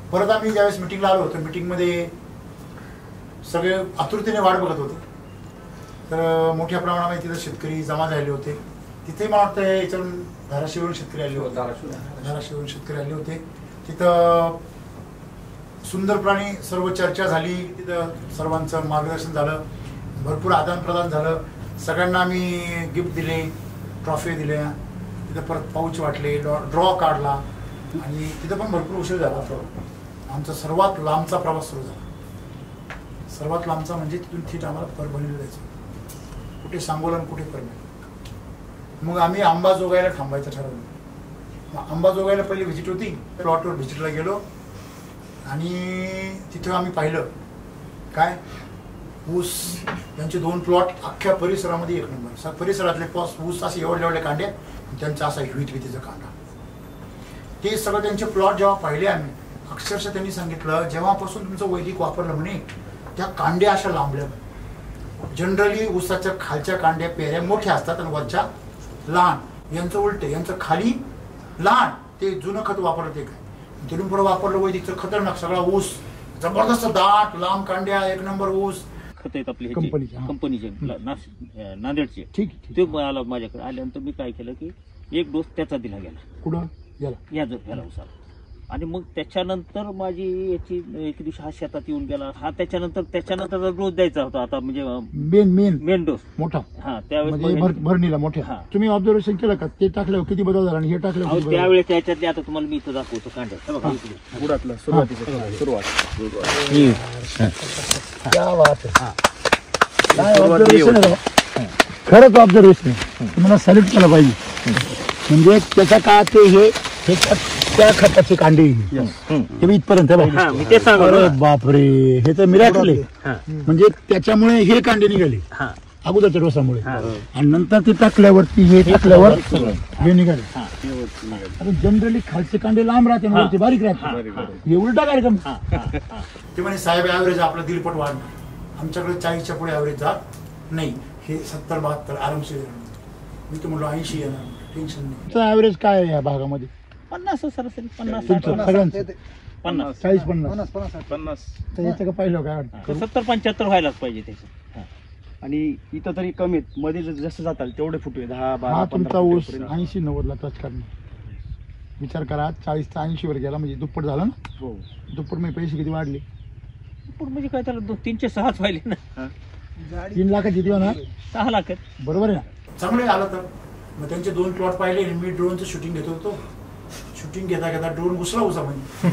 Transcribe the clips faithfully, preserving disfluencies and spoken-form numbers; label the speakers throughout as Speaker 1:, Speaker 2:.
Speaker 1: परत आम्ही ज्यावेळेस मिटिंगला आलो होतो, मिटिंगमध्ये सगळे आतुरतेने वाट बघत होते. तर मोठ्या प्रमाणामध्ये तिथं शेतकरी जमा झाले होते. तिथे मला वाटतं याच्यावरून धाराशिवरून शेतकरी आले होते धाराशिवरून शेतकरी आले होते तिथं सुंदरपणे सर्व चर्चा झाली. तिथं सर्वांचं मार्गदर्शन झालं, भरपूर आदान प्रदान झालं. सगळ्यांना आम्ही गिफ्ट दिले, ट्रॉफी दिल्या. तिथं परत पाऊच वाटले, ड्रॉ काढला आणि तिथं पण भरपूर उशीर झाला. आमचा सर्वात लांबचा प्रवास सुरू झाला. सर्वात लांबचा म्हणजे तिथून थेट आम्हाला परभणीला जायचं, कुठे सांगोला कुठे परभणी. मग आम्ही अंबाजोगाईला थांबायचं ठरवलं. मग अंबाजोगाईला पहिली व्हिजिट होती. प्लॉटवर व्हिजिटला गेलो आणि तिथं आम्ही पाहिलं काय ऊस, त्यांचे दोन प्लॉट अख्ख्या परिसरामध्ये एक नंबर. परिसरातले पॉस ऊस असे एवढे एवढे कांडे, त्यांचा असा हिवीत हिवीतीचा कांदा. ते सगळं त्यांचे प्लॉट जेव्हा पाहिले आम्ही, अक्षरशः त्यांनी सांगितलं जेव्हापासून तुमचं वैदिक वापरलं म्हणे त्या कांड्या अशा लांबल्या. जनरली ऊसाच्या खालच्या कांड्या पेऱ्या मोठ्या असतात आणि वरच्या लहान. यांचं उलट, यांचं खाली लहान. ते जुनं खत वापरलं ते काय तिथून पुढे वापरलं वैदिकचं खतरनाक सगळा ऊस, जबरदस्त दाट लांब कांड्या, एक नंबर ऊस.
Speaker 2: खत आहेत आपले कंपनीचे नांदेडचे. ठीक, ते आला माझ्याकडे. आल्यानंतर मी काय केलं की एक डोस त्याचा दिला गेला.
Speaker 1: कुठं याला
Speaker 2: या याला उसाला. आणि मग त्याच्यानंतर माझी याची एक दिवशी हा शेतात येऊन गेला. हा त्याच्यानंतर त्याच्यानंतर डोस द्यायचा होता आता, म्हणजे
Speaker 1: मेन मेन
Speaker 2: मेन डोस
Speaker 1: मोठा.
Speaker 2: हा त्यावेळेस
Speaker 1: भरणीला मोठ्या. तुम्ही ऑब्झर्वेशन केलं का ते टाकल्यावर किती बदल झाला आणि हे टाकल्यावर?
Speaker 2: त्यावेळेस त्याच्यातले आता तुम्हाला मी इथं दाखवतो कांड्या
Speaker 3: गुडातला सुरुवातीचा सुरुवात.
Speaker 1: खरंच ऑब्झर्वेशन तुम्हाला सॅल्यूट केलं पाहिजे. म्हणजे त्याच्या काळात हे त्या खताची कांडी इथपर्यंत. अरे बापरे, हे तर मिराकल आहे. म्हणजे त्याच्यामुळे हे कांडे निघाले अगोदरच्या डोसामुळे, आणि नंतर ते टाकल्यावरती हे टाकल्यावर हे निघाले. आता जनरली खालचे कांडे लांब राहते, वरती बारीक राहते. हे उलटा कार्यक्रम. ते म्हणे साहेब ऍव्हरेज आपलं दीडपट वाढणार, आमच्याकडे चाळीसच्या पुढे ऍव्हरेज जात नाही. हे सत्तर बहात्तर आरामशीर. मी तर म्हणलो ऐंशी येणार, टेन्शन नाही. ऍव्हरेज काय आहे या भागामध्ये?
Speaker 2: पन्नास सरासरी पन्नास
Speaker 1: पन्नास चाळीस पन्नास
Speaker 3: पन्नास
Speaker 1: याचं का पाहिलं काय वाटतं?
Speaker 2: सत्तर पंच्याहत्तर व्हायलाच पाहिजे त्याचं.
Speaker 3: आणि इथं तरी कमीत मध्ये जसं जाताल तेवढे फुटवे दहा बारा.
Speaker 1: हा तुमचा ऊस ऐंशी नव्वदला टच करणार. विचार करा, चाळीस ते ऐंशी वर गेला म्हणजे दुप्पट झाला ना.
Speaker 3: हो,
Speaker 1: दुप्पट म्हणजे पैसे किती वाढले?
Speaker 2: दुप्पट म्हणजे काय, त्याला तीनशे सहाच व्हायले ना.
Speaker 1: तीन लाखात किती होणार?
Speaker 2: सहा लाख
Speaker 1: बरोबर आहे ना. चांगले आलं तर मग त्यांचे दोन प्लॉट पाहिले. मी ड्रोनचं शूटिंग घेत होतो. शूटिंग घेता घेता ड्रोन घुसला उसा म्हणजे.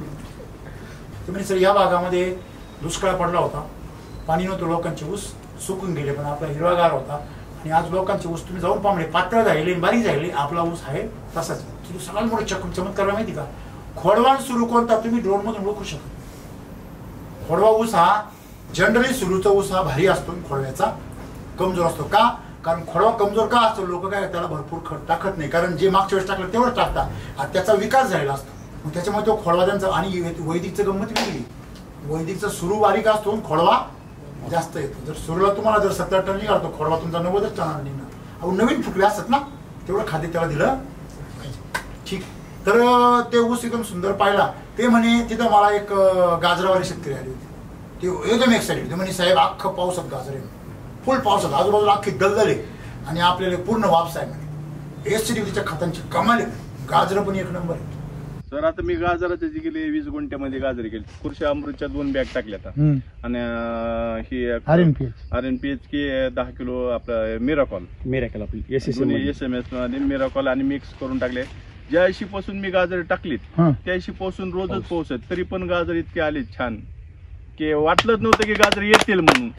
Speaker 1: ते म्हणजे सर या भागामध्ये दुष्काळ पडला होता, पाणी नव्हतं, लोकांचे ऊस सुकून गेले, पण आपला हिरवागार होता. आणि आज लोकांचे ऊस तुम्ही जाऊन पाहिले पातळ झाले बारीक झाले, आपला ऊस आहे तसाच. तुम्ही सगळ्यात मोठं चक चमत्कार माहिती का, खोडवा सुरू कोणता तुम्ही ड्रोन मधून ओळखू शकता. खोडवा ऊस हा जनरली सुरूचा ऊस हा भारी असतो, खोडव्याचा कमजोर असतो. का? कारण खोडवा कमजोर का असतो? लोक काय त्याला भरपूर खत टाकत नाही, कारण जे मागच्या वेळेस टाकलं तेवढं टाकतात. त्याचा विकास झालेला असतो, मग त्याच्यामुळे तो खोडवा त्यांचा. आणि वैदिकचं गंमत वेगळी, वैदिकचा सुरू बारीक असतो, खोडवा जास्त येतो. जर सुरूला तुम्हाला जर सत्तर टन निघाला तो खोडवा तुमचा नव्वदच टन निघणार. अहो नवीन फुटवे असतात ना, तेवढं खाद्य त्याला दिलं पाहिजे. ठीक. तर ते ऊस एकदम सुंदर पाहिला. ते म्हणे तिथं मला एक गाजरावाले शेतकरी आले होते, ते एकदम एक्साइटेड होते. म्हणे साहेब अख्खं पावसात गाजर आहे, फुल पावसात, आजूबाजूला अख्खी दलदल आहे आणि आपल्याला पूर्ण वापस आहे म्हणे. एसटीडीच्या खतांची कमाल आहे, गाजर पण एक नंबर आहे.
Speaker 3: सर आता मी गाजराच्या जी गेली वीस गुंठ्यामध्ये गाजर केली. खुर्शी अमृतच्या दोन बॅग टाकल्या आणि ही आर एन पी एच की दहा किलो आपलं मिराकॉल मिराकॉल आपली एस एस एम एस मध्ये मिराकॉल आणि मिक्स करून टाकले. ज्या ऐशी पासून मी गाजर टाकलीत त्या ऐशी पासून रोजच पाऊस आहे, तरी पण गाजर इतके आले छान की वाटलंच नव्हतं की गाजर येतील म्हणून.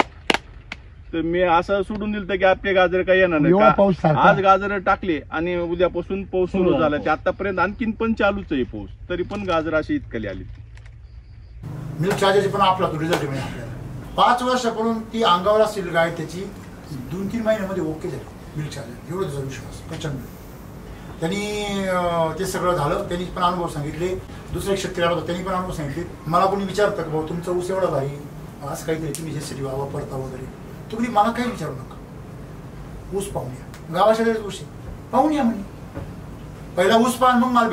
Speaker 3: तर मी असं सोडून दिलं की आपले गाजर काही येणार नाही. आज गाजर टाकले आणि उद्यापासून पाऊस सुरू झाला. ते आतापर्यंत आणखीन पण चालूच आहे पाऊस, तरी पण गाजर अशी इतकली आली.
Speaker 1: मिल्क चार्जरची पण आपला तो रिझल्ट मिळाला आपल्याला. पाच वर्षापूर्वी ती अंगावर असलेली गाय त्याची दोन तीन महिन्यामध्ये ओके झाली. मिल्क चार्जर एवढं तुझा विश्वास प्रचंड. त्यांनी ते सगळं झालं, त्यांनी पण अनुभव सांगितले. दुसऱ्या एक शेतकरी आला होता, त्यांनी पण अनुभव सांगितले. मला कोणी विचारतं की भाऊ तुमचा ऊस एवढा भारी, असं काहीतरी तुम्ही ह्यासाठी वापरता वगैरे, तुम्ही मला काही विचारू नका, ऊस पाहून या. गावाच्या ऊस पाहून या म्हणे. पहिला ऊस पाहून मग माल भेटा.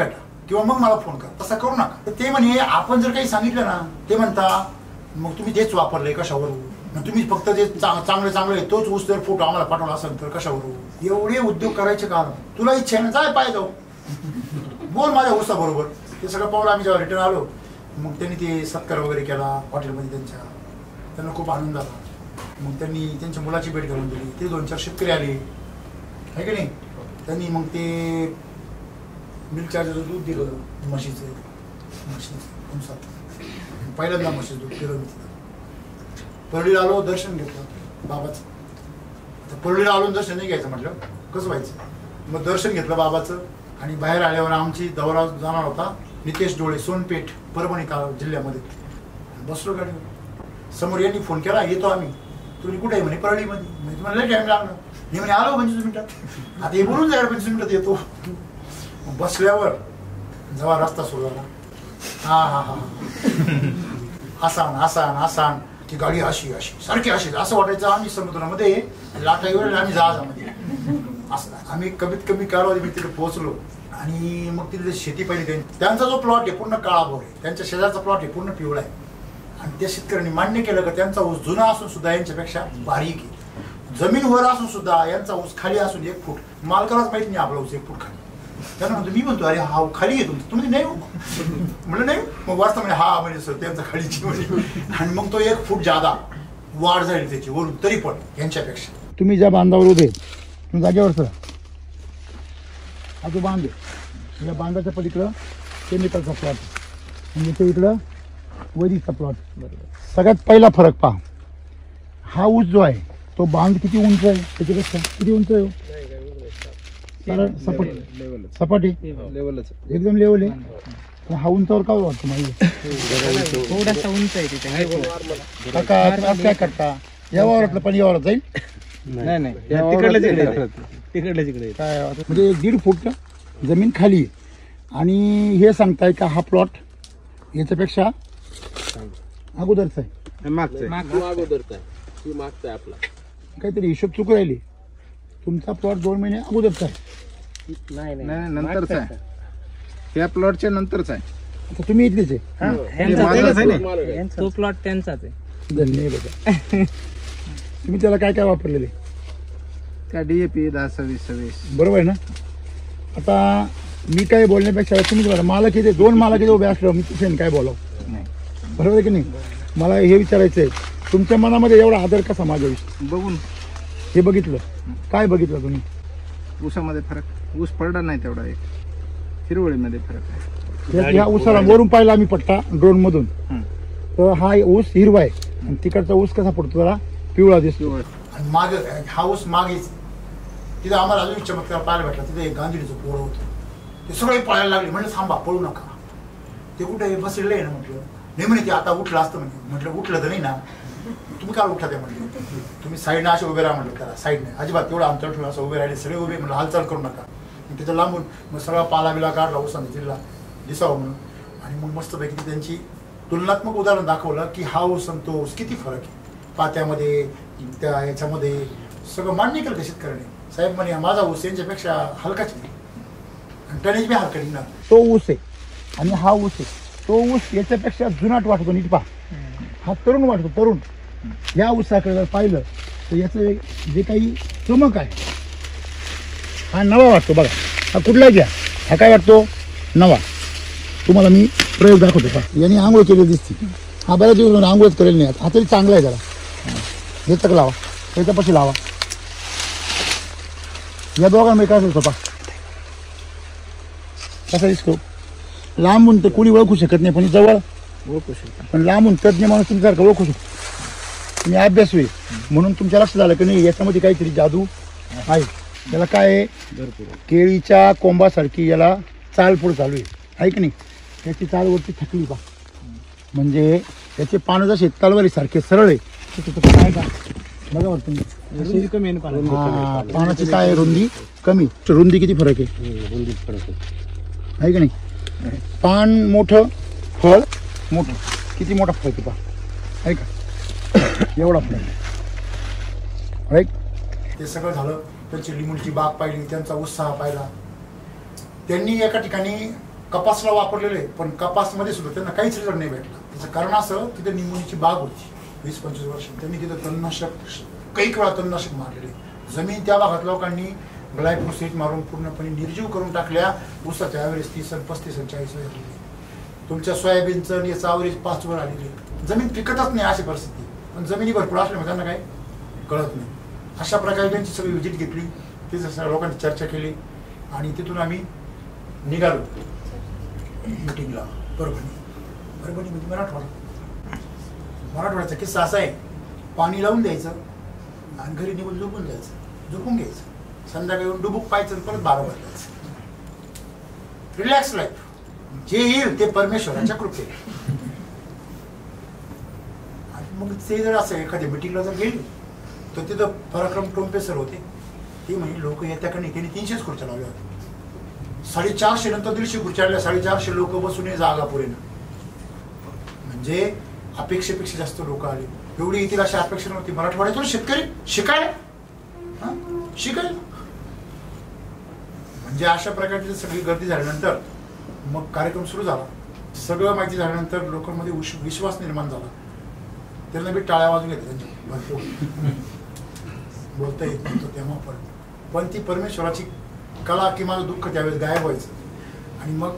Speaker 1: किंवा मग मला फोन कर, तसा करू नका. तर ते म्हणे आपण जर काही सांगितलं ना, ते म्हणता मग तुम्ही तेच वापरलंय कशावरून, तुम्ही फक्त जे चांगलं चांगलं आहे तोच ऊस जर फोटो आम्हाला पाठवला असेल तर कशावरून. एवढे उद्योग करायचे का? तुला इच्छा आहे ना, जाय पाय जाऊ, बोल माझ्या ऊसा बरोबर. ते सगळं पाहून आम्ही जेव्हा रिटर्न आलो, मग त्यांनी ते सत्कार वगैरे केला हॉटेलमध्ये त्यांच्या, त्यांना खूप आनंद झाला. मग त्यांनी त्यांच्या मुलाची भेट घालून दिली. ते दोन चार शेतकरी आले आहे की नाही, त्यांनी मग ते मिल्क चार्जरचं दूध दिलं, म्हशीचं म्हशीचं पहिल्यांदा म्हशीचं दूध दिलं मी तिथं. परळीला आलो, दर्शन घेतलं बाबाचं. तर परळीला आलो दर्शन नाही घ्यायचं म्हटलं, कसं व्हायचं. मग दर्शन घेतलं बाबाचं आणि बाहेर आल्यावर आमची दौरा जाणार होता नितेश डोळे, सोनपेठ परभणी जिल्ह्यामध्ये. बसलो गाडीवर, समोर यांनी फोन केला, येतो आम्ही. तुम्ही कुठे आहे म्हणे, परळीमध्ये. म्हणजे तुम्हाला लय टाईम लागणार. मी म्हणे आलो पंचवीस मिनिटात. आता हे बोलून जायला पंचवीस मिनिटात येतो. बसल्यावर जेव्हा रस्ता सुरू झाला, हा हा हा आसान आसान आसान, ती गाडी अशी अशी सारखी अशी, असं वाटायचं आम्ही समुद्रामध्ये लाटाईवर आम्ही जहाजामध्ये. असं आम्ही कमीत कमी कालावधी तिथे पोहोचलो. आणि मग तिथे शेती पाहिली. त्यांचा जो प्लॉट आहे पूर्ण काळाभोर आहे, त्यांच्या शेजारचा प्लॉट आहे पूर्ण पिवळा आहे. आणि त्या शेतकऱ्यांनी मान्य केलं का त्यांचा ऊस जुना असून सुद्धा यांच्यापेक्षा बारीक आहे. जमीन वर असून सुद्धा यांचा ऊस खाली असून एक फूट, मालकालाच माहित नाही आपला ऊस एक फूट खाली. त्यांना म्हणतो, मी म्हणतो अरे हा खाली आहे तुमचं, तुम्ही नाही म्हणलं नाही. मग वाचता म्हणजे हा म्हणजे सर त्यांचा खालीची म्हणजे. आणि मग तो एक फूट जादा वाढ झाली त्याची वरून, तरी पण यांच्यापेक्षा.
Speaker 4: तुम्ही ज्या बांधावर उभे, तुम्ही जागेवर सर, हा जो बांध आहे, या बांधाच्या पलीकडं केमिकलचा प्लॉट, म्हणजे ते इकडं वैदिकचा प्लॉट. सगळ्यात पहिला फरक पहा, हा ऊस जो आहे तो बांध किती उंच आहे, त्याच्यापेक्षा किती उंच आहे, सपाट सपाट आहे, एकदम लेवल आहे. हा उंचावर काय वाटतं माहिती,
Speaker 5: थोडासा उंच आहे तिथे.
Speaker 4: काका काय करता, या वावरातलं पण या वावरात जाईल,
Speaker 5: नाही नाही तिकडल्या तिकडे तिकडल्या तिकडे
Speaker 4: काय म्हणजे एक दीड फूट जमीन खाली आहे. आणि हे सांगताय का हा प्लॉट याच्यापेक्षा अगोदरचा आहे,
Speaker 5: मागचा आपला
Speaker 4: काहीतरी हिशोब चुक राहिली. तुमचा प्लॉट दोन महिने अगोदरचा आहे,
Speaker 5: नाही
Speaker 3: नाही नंतरचा आहे, त्या प्लॉटच्या नंतरचा आहे.
Speaker 4: आता तुम्ही इथलेच आहे,
Speaker 5: तो प्लॉट त्यांचाच आहे.
Speaker 4: धन्यवाद. तुम्ही त्याला काय काय वापरलेले,
Speaker 3: त्या डीएपी दहा सव्वीस सव्वीस
Speaker 4: बरोबर आहे ना. आता मी काय बोलण्यापेक्षा तुम्ही बघा, मला किती दोन मला किती उभे असलं मी तुझ्याने काय बोलावं,
Speaker 3: नाही
Speaker 4: बरोबर आहे की नाही. मला हे विचारायचं आहे, तुमच्या मनामध्ये एवढा आदर कसा माझ्याविषयी
Speaker 3: बघून
Speaker 4: हे बघितलं, काय बघितलं तुम्ही.
Speaker 3: ऊसामध्ये फरक, ऊस पडला नाही तेवढा, एक हिरवळीमध्ये फरक आहे.
Speaker 4: या- या ऊसाला वरून पाहिला आम्ही पट्टा ड्रोन मधून, तर हा ऊस हिरवा आहे आणि तिकडचा ऊस कसा पडतो जरा पिवळा दिसतो.
Speaker 1: आणि माग हा ऊस मागेच तिथं आम्हाला अजून चमत्कार पाहायला भेटला. तिथे एक गांधीचं पोरं होतं, ते सगळे पळायला लागले. म्हटलं थांबा, पळू नका, ते कुठे बसलेलं आहे ना. म्हटलं नाही म्हणे, ते आता उठलं असतं म्हणजे. म्हटलं उठलं तर नाही ना, तुम्ही काय उठा ते म्हटलं, तुम्ही साईडनं असे उभे राहा म्हटलं, त्याला साईडने अजिबात तेवढं अंतर ठेवून असं उभे राहिले सगळे उभे. म्हटलं हालचाल करू नका. तिथं लांबून मग सगळा पाला बिला काढला ऊसाने जिल्हा दिसावं म्हणून. आणि मग मस्तपैकी त्यांची तुलनात्मक उदाहरण दाखवलं की हा ऊस आणि तो ऊस किती फरक आहे पात्यामध्ये, त्या ह्याच्यामध्ये सगळं मान्य केलं त्या शेतकऱ्याने. साहेब म्हणे माझा ऊस यांच्यापेक्षा हलकाच नाही आणि टनेज बी हलका निघणार.
Speaker 4: तो ऊस आहे आणि हा ऊस आहे, तो ऊस याच्यापेक्षा जुनाट वाटतो. नीट पहा, हा तरुण वाटतो, तरुण. या ऊसाकडे जर पाहिलं तर याचं जे काही चमक आहे हा नवा वाटतो. बघा हा कुठला घ्या, हा काय वाटतो, नवा. तुम्हाला मी प्रयोग दाखवतो पहा. यांनी आंघोळ केली दिसते, हा बऱ्याच दिवस आंघोळच करेल नाही. हा तरी चांगला आहे जरा, हे तक लावा, त्याच्यापाशी लावा. या दोघांमध्ये काय असतो पहा, कसा दिसतो. लांबून तर कोणी ओळखू शकत नाही, पण जवळ
Speaker 5: ओळखू शकता.
Speaker 4: पण लांबून तज्ज्ञ माणूस तुमच्यासारखं ओळखू शकतो. तुम्ही अभ्यास होईल म्हणून तुमच्या लक्षात झालं की नाही याच्यामध्ये काहीतरी जादू आहे. याला काय आहे, केळीच्या कोंबासारखी याला चाल पुढे चालू आहे, आहे की नाही. त्याची चाल वरती थकली पा, म्हणजे त्याचे पानं जसे तलवारी सारखे सरळ आहे काय का बघा वाटतं.
Speaker 5: रुंदी कमी आहे ना पाण्याची.
Speaker 4: हा, पानाची काय रुंदी कमी, रुंदी किती फरक आहे,
Speaker 5: रुंदीत फरक आहे.
Speaker 4: आहे की नाही. पान मोठं, फळ मोठं, किती मोठा फरक आहे पहा, आहे का. एवढा फरक राईट.
Speaker 1: ते सगळं झालं. त्यांची लिंबूची बाग पाहिली, त्यांचा उत्साह पाहिला. त्यांनी एका ठिकाणी कपासला वापरलेले, पण कपासमध्ये सुद्धा त्यांना काहीच रिझल्ट नाही भेटला. त्याचं कारण असं, तिथे निमोनीची बाग होती वीस पंचवीस वर्ष, त्यांनी तिथं तणनाशक काही वेळा तणनाशक मारलेले. जमीन त्या भागात लोकांनी ग्लायफोसेट मारून पूर्णपणे निर्जीव करून टाकल्या. ऊसाच्या ॲव्हरेज तीस पस्तीस चाळीस वर झालेली. तुमच्या सोयाबीनचं याचं ॲव्हरेज पाच वर आलेली. जमीन पिकतच नाही अशी परिस्थिती, पण जमिनी भरपूर असल्यामुळे त्यांना काही कळत नाही. अशा प्रकारे त्यांची सगळी व्हिजिट घेतली, तिथं सगळ्या लोकांची चर्चा केली आणि तिथून आम्ही निघालो मिटिंगला. परभणी परभणी म्हणजे मराठवाडा. मराठवाड्याचा किस्सा असा आहे, पाणी लावून द्यायचं आणि घरी निघून झोपून द्यायचं, झोपून घ्यायचं, संध्याकाळी येऊन डुबूक पाहायचं, परत बारा वाजायचं. Relax life. जे येईल ते परमेश्वराच्या कृपेने. आणि मग ते जर असं एखाद्या मिटिंगला जर गेली तर तिथं पराक्रम टोंपे सर होते. ते म्हणजे लोक येत्या का नाही, त्यांनी तीनशेच खुर्च्या लावल्या होत्या. साडेचारशे नंतर दीडशे खुर्च्या आल्या. साडेचारशे लोक बसून जागा पुरेना. म्हणजे अपेक्षेपेक्षा जास्त लोक आले. एवढी येतील अशी अपेक्षा नव्हती. मराठवाड्यातून शेतकरी शिकायला शिकायला म्हणजे अशा प्रकारची सगळी गर्दी झाल्यानंतर मग कार्यक्रम सुरू झाला. सगळं माहिती झाल्यानंतर लोकांमध्ये विश्वास निर्माण झाला. त्यांना बी टाळ्या वाजून घेतल्या त्यांच्या भरपूर. बोलता येत नव्हतं तेव्हा पण पण ती परमेश्वराची कला की माझं दुःख त्यावेळेस गायब व्हायचं आणि मग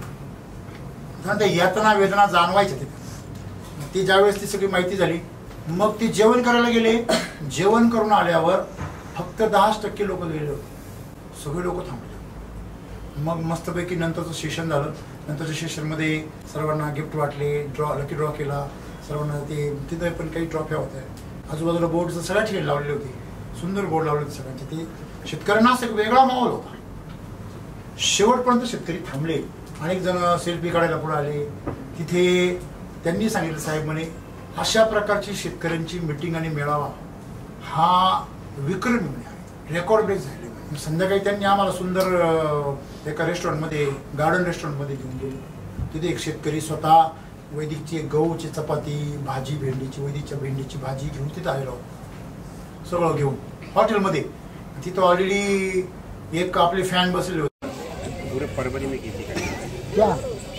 Speaker 1: त्या यातना वेदना जाणवायच्या तिथे. ती ज्यावेळेस ती सगळी माहिती झाली मग ती जेवण करायला गेले. जेवण करून आल्यावर फक्त दहाच टक्के लोक गेले होते. सगळे लोक थांबले. मग मस्तपैकी नंतरचं सेशन झालं. नंतरच्या सेशनमध्ये सर्वांना गिफ्ट वाटले, ड्रॉ लकी ड्रॉ केला सर्वांना. ते तिथे पण काही ट्रॉफ्या होत्या. आजूबाजूला बोर्डचं सगळ्या ठिकाणी लावलेले होते. सुंदर बोर्ड लावले होते सगळ्यांचे. ते शेतकऱ्यांना असं एक वेगळा माहोल होता. शेवटपर्यंत शेतकरी थांबले. अनेक जण सेल्फी काढायला पुढे आले. तिथे त्यांनी सांगितलं, साहेब म्हणे अशा प्रकारची शेतकऱ्यांची मिटिंग आणि मेळावा हा विक्रमी आहे, रेकॉर्ड ब्रेक झाले. संध्याकाळी त्यांनी आम्हाला सुंदर एका रेस्टॉरंटमध्ये, गार्डन रेस्टॉरंटमध्ये घेऊन गेले. तिथे एक शेतकरी स्वतः वैदिकची गहूची चपाती, भाजी, भेंडीची, वैदिकच्या भेंडीची भाजी घेऊन तिथं आलेलो होतो. सगळं घेऊन हॉटेलमध्ये. तिथं ऑलरेडी एक आपले फॅन बसले होते.
Speaker 6: पूरे परवरी में खेती करें
Speaker 4: क्या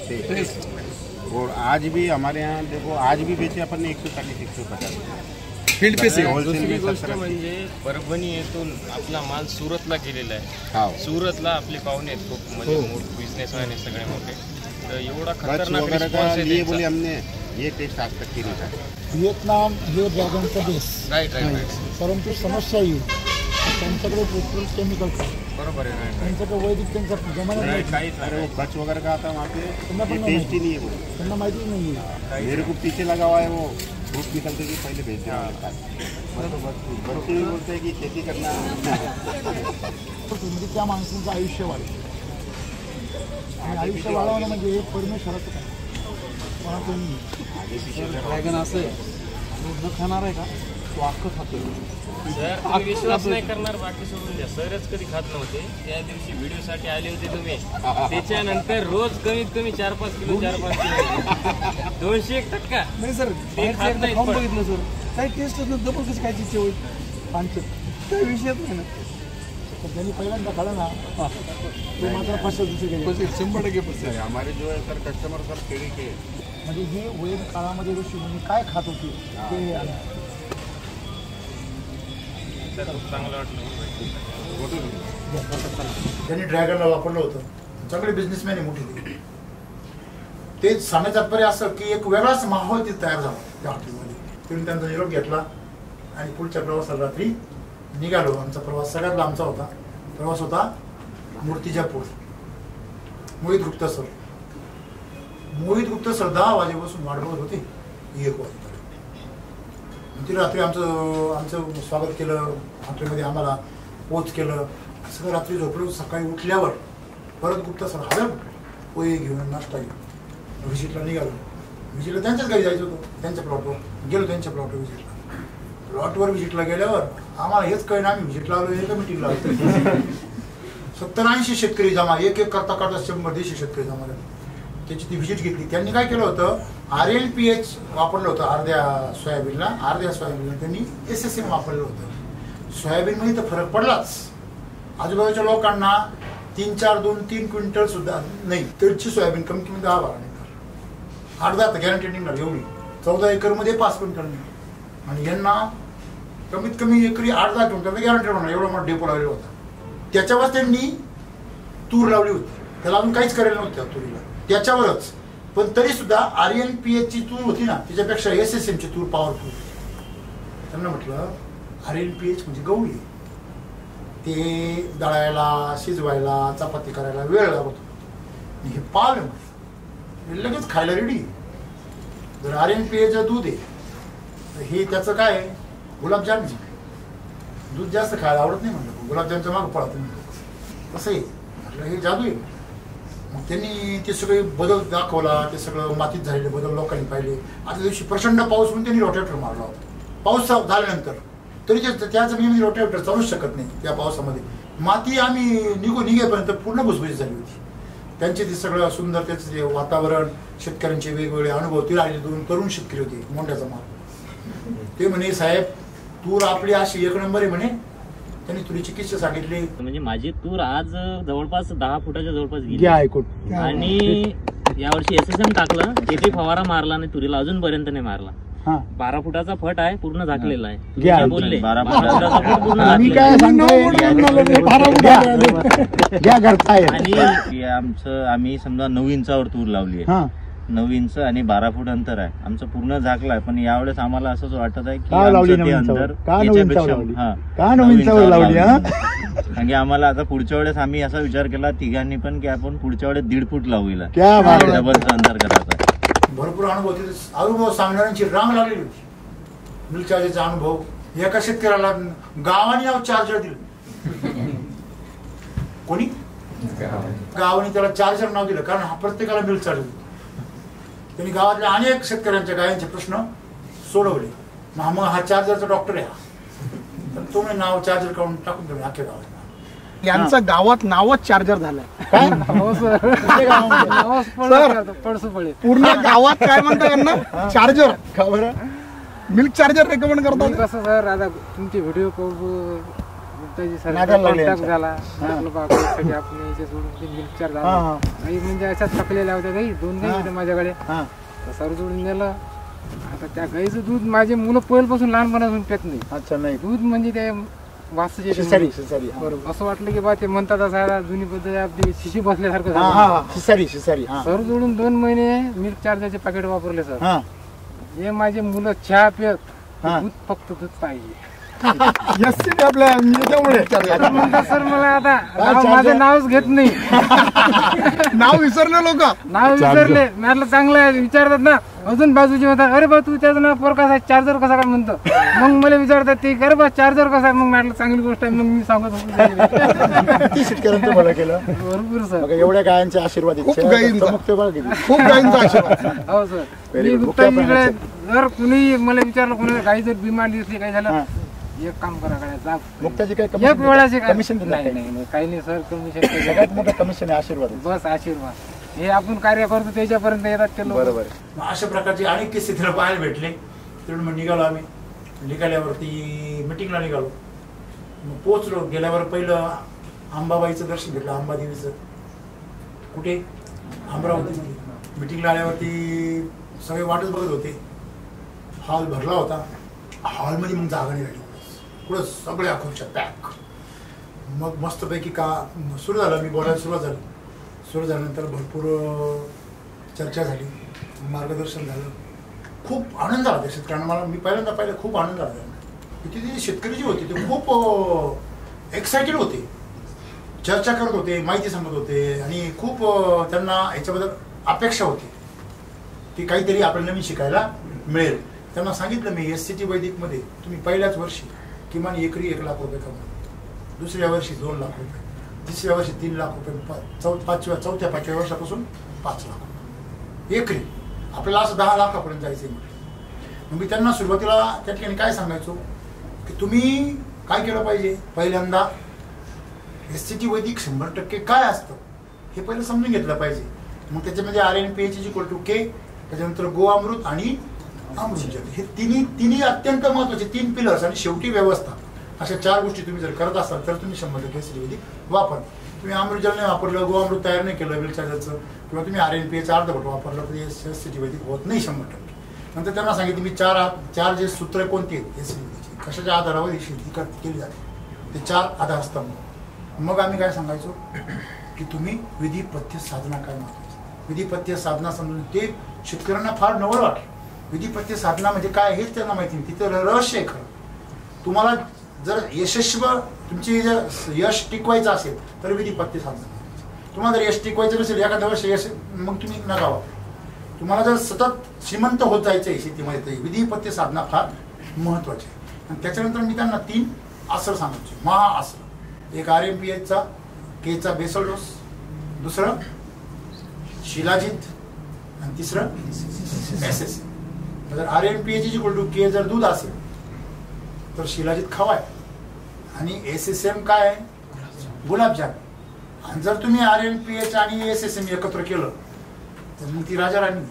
Speaker 6: और आज भी हमारे यहाँ देखो, आज भी बेचे अपन ने एक सौ चालीस एक सौ पचास
Speaker 5: फील्ड पे से.
Speaker 7: दुसरी गोष्ट म्हणजे परभणी येथून आपला माल सुरतला गेलेला आहे.
Speaker 6: हाँ
Speaker 7: सुरतला आपले पाहुणे आहेत खूप, म्हणजे बिझनेसमॅन आहेत सगळे मोठे. तर एवढा
Speaker 6: कच्छ
Speaker 7: खतरनाक
Speaker 6: वगैरह का
Speaker 7: रिस्पॉन्स
Speaker 6: लिए
Speaker 7: आहे
Speaker 6: बोले
Speaker 7: त्यांचा.
Speaker 6: हमने, ये टेस्ट आज तक की नहीं था.
Speaker 4: व्हिएतनाम हे ड्रॅगनचा देश.
Speaker 7: राईट राईट राईट
Speaker 4: परंतु समस्या येईल त्यांच्याकडे पेट्रोल केमिकल्स आहे.
Speaker 7: बरोबर आहे. राईट
Speaker 4: त्यांच्याकडे वैदिक त्यांचा जमाना नाही.
Speaker 7: काहीच
Speaker 6: अरे वो कच्छ वगैरह का आता वहाँ
Speaker 4: त्यांना
Speaker 6: पे
Speaker 4: पण
Speaker 6: ये
Speaker 4: नाही
Speaker 6: टेस्ट ही नहीं है वो.
Speaker 4: त्यांना माहितीच नाही आहे.
Speaker 6: मेरे को पीछे लगा हुआ है वो फ्रूट निकलते कि पहले भेज देना मेरे पास. बच्चे भी बोलते हैं कि खेती करना
Speaker 4: म्हणजे त्या माणसांचं आयुष्य वाढेल. आणि आयुष्य वाढवणं म्हणजे परमेश्वराचं काय. मला कोणी
Speaker 5: ड्रॅगन असं आहे, तो न खाणार आहे का तो अख्खं खातो.
Speaker 7: सर तुम्ही विश्वास नाही करणार, बाकी सोडून द्या. सरच कधी खात नव्हते. त्या दिवशी व्हिडिओसाठी आले होते तुम्ही. त्याच्यानंतर रोज कमीत कमी चार पाच किलो चार पाच किलो दोनशे एक टक्का
Speaker 5: नाही सर,
Speaker 7: ते खात नाहीत
Speaker 5: खाऊन
Speaker 7: पण.
Speaker 5: बघितलं सर, काही टेस्ट होत डबल कशी खायची इच्छा होईल.
Speaker 4: पानशेत
Speaker 5: काही विषयच नाही ना.
Speaker 4: तर त्यांनी पहिल्यांदा खाल्लं ना ते मात्र फसत दुसरी गेले.
Speaker 5: पस्तीस शंभर टक्के पस्तीस.
Speaker 6: हमारे जो है सर कस्टमर सब केड़ी के.
Speaker 4: म्हणजे हे वैद काळामध्ये ऋषी मुनी काय खात होते ते
Speaker 7: चांगलं वाटलं.
Speaker 1: त्यांनी ड्रॅगनला वापरलं होतं. चांगले बिझनेसमॅन आहे मोठे. ते सांगायचं तात्पर्य असं की एक वेगळाच माहोल तिथे तयार झाला त्या हॉटेलमध्ये. तिथून त्यांचा निरोप घेतला आणि पुढच्या प्रवासाला रात्री निघालो. आमचा प्रवास सगळ्यात लांबचा होता. प्रवास होता मूर्तिजापूर. मोहित गुप्ता सर मोहित गुप्ता सर दहा वाजेपासून वाट बघत होते एक वाजेपर्यंत. ती रात्री आमचं आमचं स्वागत केलं. हॉटेलमध्ये आम्हाला पोच केलं. सगळं रात्री झोपलो. सकाळी उठल्यावर परत गुप्ता सर हव्या पोहे घेऊन नाश्ता घेऊन व्हिजिटला निघालो. व्हिजिटला त्यांच्याच घरी जायचं होतं. त्यांच्या प्लॉटवर गेलो. त्यांच्या प्लॉटवर व्हिजिटला प्लॉटवर व्हिजिटला गेल्यावर आम्हाला हेच कळलं आम्ही व्हिजिटला आलो एका मिटिंगला आलो. सत्तर ऐंशी शेतकरी जमा, एक एक करता करता शंभर दीडशे शेतकरी जमा झाले. त्याची ती व्हिजिट घेतली. त्यांनी काय केलं होतं, आर एल पी एच वापरलं होतं अर्ध्या सोयाबीनला. अर्ध्या सोयाबीनला त्यांनी एस एस एम वापरलं होतं. सोयाबीनमध्ये तर फरक पडलाच. आजूबाजूच्या लोकांना तीन चार दोन तीन क्विंटल सुद्धा नाही तिळची सोयाबीन कमी कमी दहा बारा निघणार, आठ दहा गॅरंटी निघणार एवढी. चौदा एकर मध्ये पाच क्विंटल निघणार आणि यांना कमीत कमी एकरी आठ दहा क्विंटल गॅरंटी होणार, एवढा मोठा डेपो लावलेला होता. त्याच्यावर त्यांनी तूर लावली होती, त्याला अजून काहीच करायला नव्हतं त्या तुरीला, त्याच्यावरच. पण तरी सुद्धा आर एन पी एच ची तूर होती ना, त्याच्यापेक्षा एस एस एम ची तूर पॉवरफुल. त्यांना म्हटलं आर एन पी एच म्हणजे गहू आहे, ते दळायला शिजवायला चपाती करायला वेळ लागतो. हे पाल हे लगेच खायला रेडी. जर आर एन पी एच दूध आहे तर हे त्याचं काय आहे, गुलाबजाम. दूध जास्त खायला आवडत नाही म्हणलं, गुलाबजामच्या मागं पळत म्हणलं, तसं आहे म्हटलं हे जादू आहे. मग त्यांनी ते सगळे बदल दाखवला, ते सगळं मातीत झालेले बदल लोकांनी पाहिले. आजच्या दिवशी प्रचंड पाऊस म्हणून त्यांनी रोटेटर मारला होता. पाऊस झाल्यानंतर तरी ते त्या जमिनीमध्ये रोटेटर चालूच शकत नाही त्या पावसामध्ये. माती आम्ही निघू निघेपर्यंत पूर्ण भुसभुशीत झाली होती. त्यांचे ते सगळं सुंदर त्याचं जे वातावरण, शेतकऱ्यांचे वेगवेगळे अनुभव, ते आलेले दोन तरुण शेतकरी होते मोंढ्याचा माल. ते म्हणे साहेब तूर आपली अशी एक नंबर आहे म्हणे. त्यांनी तुरीची किस्से सांगितले.
Speaker 2: म्हणजे माझी तूर आज जवळपास दहा फुटाच्या जवळपास गेली
Speaker 4: घ्या ऐकून.
Speaker 2: आणि यावर्षी एस एस एम टाकलं, एकही फवारा मारला नाही तुरीला अजूनपर्यंत नाही मारला.
Speaker 4: हा
Speaker 2: बारा फुटाचा फट आहे, पूर्ण झाकलेला आहे.
Speaker 4: घ्या.
Speaker 2: तुम्ही बोलले बारा फुटाचा फट पूर्ण
Speaker 4: मी
Speaker 2: झाकलेला
Speaker 4: काय
Speaker 2: आहे.
Speaker 4: सांगतोय घ्या घरताय.
Speaker 8: आणि आमचं आम्ही समजा नऊ इंचावर तूर लावली आहे,
Speaker 4: हा
Speaker 8: नऊ इंच आणि बारा फूट अंतर आहे आमचं, पूर्ण झाकलाय. पण यावेळेस आम्हाला असंच वाटत आहे की
Speaker 4: का लावली
Speaker 8: आमचं ते
Speaker 4: नऊ
Speaker 8: अंतर
Speaker 4: इंचावर? का नऊ इंचावर लावली?
Speaker 8: हा
Speaker 4: का नऊ इंचावर लावली? हा
Speaker 8: कारण की आम्हाला आता पुढच्या वेळेस आम्ही असा विचार केला तिघांनी पण की आपण पुढच्या वेळेस दीड फूट लावूया,
Speaker 4: क्या बात आहे.
Speaker 8: डबलचं अंतर करायचं.
Speaker 1: भरपूर अनुभव तिथे, अनुभव सांगणाऱ्यांची रांग लागलेली होती. मिल्क चार्जरचा अनुभव, एका शेतकऱ्याला गावाने नाव चार्जर दिलं. कोणी गावाने त्याला चार्जर नाव दिलं, कारण हा प्रत्येकाला मिल्क चार्जर दिलं. त्यांनी गावातल्या अनेक शेतकऱ्यांच्या गायांचे प्रश्न सोडवले. मग हा चार्जरचा डॉक्टर आहे हा, तर तुम्ही नाव चार्जर काढून टाकून तुम्ही अख्ख्या गावात.
Speaker 5: यांचं गावात नावच चार्जर झालंय. पूर्ण गावात काय म्हणतात यांना, चार्जर. का बरं मिल्क चार्जर रेकमेंड करतो?
Speaker 9: कसं सर, आता तुमचे व्हिडिओ
Speaker 5: नादाला लागले
Speaker 9: कॉन्टॅक्ट झाला, आपण मिल्क चार्जर झाला. काही म्हणजे अशाच थकलेल्या होत्या गाई, दोन गाई होत्या माझ्याकडे. सर जोडून दिलं. आता त्या गाईचं दूध माझे मुलं पहिल्यापासून लहानपणापासून पेत नाही.
Speaker 4: अच्छा नाही
Speaker 9: दूध म्हणजे ते वासाचे असं वाटलं की बा ते म्हणतात असं जुनी पद्धत आपली शिशी बसल्यासारखं.
Speaker 4: शिसारी शिसारी
Speaker 9: सर जोडून दोन महिने मिल्क चार्जरचे पॅकेट वापरले सर. हे माझे मुलं चहा पित, दूध फक्त दूध पाहिजे.
Speaker 5: आपल्या
Speaker 9: म्हणतात सर मला आता माझं नावच घेत नाही.
Speaker 5: नाव विसरले लोक,
Speaker 9: नाव विसरले. म्हटलं चांगलं आहे, विचारतात ना अजून बाजूचे म्हणतात अरे बा तू त्याचं नाव पोर कसा चार्जर कसा काय म्हणतो. मग मला विचारतात ते अरे बा चार्जर कसा. मग म्हटलं चांगली गोष्ट आहे. मग मी सांगत होतो
Speaker 4: शेतकऱ्यांचं भलं केलं
Speaker 9: भरपूर सर.
Speaker 4: एवढ्या गायांचे आशीर्वाद,
Speaker 5: खूप गायींचा खूप गायींचा आशीर्वाद.
Speaker 9: हो सर. मी गुप्ताजीकडे जर कुणी मला विचारलं कोणी गाई जर बिमार दिसली काही झालं, एक काम करा जा
Speaker 4: मुक्ताजी काय
Speaker 9: एक वेळाचे
Speaker 4: कमिशन
Speaker 9: नाही नाही काही नाही सर. कमिशन
Speaker 4: सगळ्यात मोठं कमिशन आहे आशीर्वाद.
Speaker 9: बस आशीर्वाद. हे आपण कार्य करतो त्याच्यापर्यंत येतात ते लोक.
Speaker 4: बरोबर.
Speaker 1: अशा प्रकारचे अनेक किस्से तिला पाहायला भेटले. तिकडून मग निघालो आम्ही. निघाल्यावरती मिटिंगला निघालो. मग पोचलो. गेल्यावर पहिलं अंबाबाईचं दर्शन घेतलं, अंबादेवीचं. कुठे? अमरावतीमध्ये. मिटिंगला आल्यावरती सगळे वाटच बघत होते. हॉल भरला होता. हॉलमध्ये मग जागा नाही राहिली. पुढं सगळ्या खुर्च्या पॅक. मग मस्तपैकी का सुरू झालं. मी बोलायला सुरुवात झाली. सुरू झाल्यानंतर भरपूर चर्चा झाली, मार्गदर्शन झालं. खूप आनंद झाला त्या शेतकऱ्यांना. मला मी पहिल्यांदा पाहिलं, खूप आनंद झाला त्यांना. तिथे शेतकरी जे होते ते खूप एक्सायटेड होते, चर्चा करत होते, माहिती सांगत होते आणि खूप त्यांना याच्याबद्दल अपेक्षा होती की काहीतरी आपल्याला नवीन शिकायला मिळेल. त्यांना सांगितलं मी एस सी टी वैदिकमध्ये तुम्ही पहिल्याच वर्षी किमान एकरी एक लाख रुपये कमवा, दुसऱ्या वर्षी दोन लाख रुपये, तिसऱ्या वर्षी तीन लाख रुपये, चौ पाचव्या चौथ्या पाचव्या वर्षापासून पाच लाख रुपये एकरी. आपल्याला असं दहा लाखापर्यंत जायचं आहे म्हटलं. मी त्यांना सुरुवातीला त्या ठिकाणी काय सांगायचो की तुम्ही काय केलं पाहिजे, पहिल्यांदा एस सी टी वैदिक शंभर टक्के काय असतं हे पहिलं समजून घेतलं पाहिजे. मग त्याच्यामध्ये R N P H is equal to K, त्याच्यानंतर गो अमृत आणि अमृत, हे तिन्ही तिन्ही अत्यंत महत्वाचे तीन पिलर्स आणि शेवटी व्यवस्था. अशा चार गोष्टी तुम्ही जर करत असाल तर तुम्ही शंभर टक्के एस सी टी वैदिक वापर. तुम्ही अमृतजल नाही वापरलं, गोअमृत तयार नाही केलं व्हील चार्जरचं, किंवा तुम्ही आर एन पी एचं अर्धवट वापरलं तर एस एस सी वैदिक होत नाही शंभर टक्के. नंतर त्यांना सांगितलं मी चार चार जे सूत्र कोणती आहेत एस सी कशाच्या आधारावर ही शेती कर केली जाते, ते चार आधारस्तंभ. मग आम्ही काय सांगायचो की तुम्ही विधिपथ्य साधना काय महत्वाचं, विधिपथ्य साधना समजून ते शेतकऱ्यांना फार नवल वाटलं. विधिपथ्य साधना म्हणजे काय हेच त्यांना माहिती नाही, तिथं रहस्य आहे खरं. तुम्हाला जर यशस्वी तुमची जर यश टिकवायचं असेल तर विधिपथ्य साधना. तुम्हाला जर यश टिकवायचं नसेल एखाद्या वर्ष यश मग तुम्ही नका वापरू. तुम्हाला जर सतत श्रीमंत होत जायचं आहे शेतीमध्ये तर विधिपथ्य साधना फार महत्वाची आहे. आणि त्याच्यानंतर मी त्यांना तीन आसर सांगायचे, महा आसर. एक आर एम पी एचचा केचा बेसल डोस, दुसरं शिलाजीत आणि तिसरं एस एस. जर R M P H equal to K जर दूध असेल तर शिलाजीत खवा आहे आणि एस एस एम काय आहे गुलाबजाम. आणि जर तुम्ही आर एम पी एच आणि एस एस एम एकत्र केलं तर मग ती राजा राणी.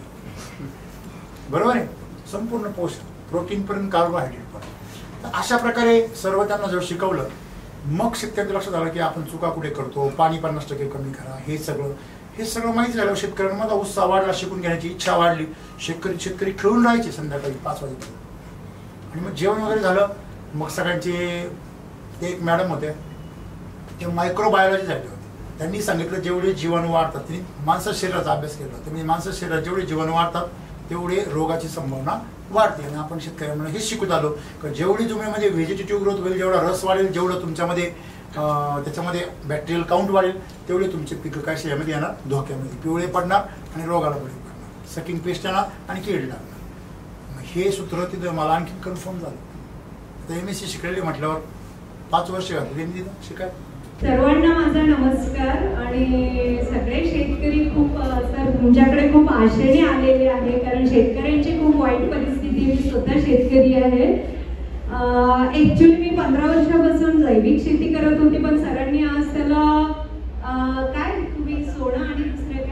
Speaker 1: बरोबर आहे, संपूर्ण पोषण प्रोटीन पर्यंत कार्बोहायड्रेट पर्यंत. तर अशा प्रकारे सर्व त्यांना जर शिकवलं मग शेतकऱ्यांच्या लक्षात आलं की आपण चुका कुठे करतो, पाणी पन्नास टक्के कमी करा, हे सगळं हे सगळं माहिती झालं. शेतकऱ्यांमध्ये उत्साह वाढला, शिकून घेण्याची इच्छा वाढली. शेतकरी शेतकरी खेळून राहायचे संध्याकाळी पाच वाजेपर्यंत. आणि मग जेवण वगैरे झालं. मग सगळ्यांचे ते एक मॅडम होते, ते मायक्रोबायोलॉजी झाले होते. त्यांनी सांगितलं जेवढे जीवाणू वाढतात, त्यांनी माणसा शरीराचा अभ्यास केला होता. म्हणजे माणसा शरीरात जेवढे जीवाणू वाढतात तेवढे रोगाची संभावना वाढते. आणि आपण शेतकऱ्यांना हेच शिकत आलो की जेवढी जमिनीमध्ये व्हेजिटेटिव्ह ग्रोथ होईल, जेवढा रस वाढेल, जेवढं तुमच्यामध्ये त्याच्यामध्ये बॅक्टेरियल काउंट वाढेल, तेवढे तुमचे पिकं काय यामध्ये येणार धोक्यामध्ये, पिवळे पडणार आणि रोगाला बळी पडणार, सकिंग पेस्ट येणार आणि कीड लागणार. हे सूत्र तिथं मला आणखी कन्फर्म झालं. आता एम एस सी शिकलेली म्हटल्यावर पाच वर्ष घातली दिलं शिकाय.
Speaker 10: सर्वांना माझा नमस्कार. आणि सगळे शेतकरी खूप सर तुमच्याकडे खूप आशेने आलेले आहे, कारण शेतकऱ्यांची खूप वाईट परिस्थिती. मी स्वतः शेतकरी आहे. ऍक्च्युली मी पंधरा वर्षापासून जैविक शेती करत होती, पण सरांनी आज त्याला काय तुम्ही सोनं आणि दुसरे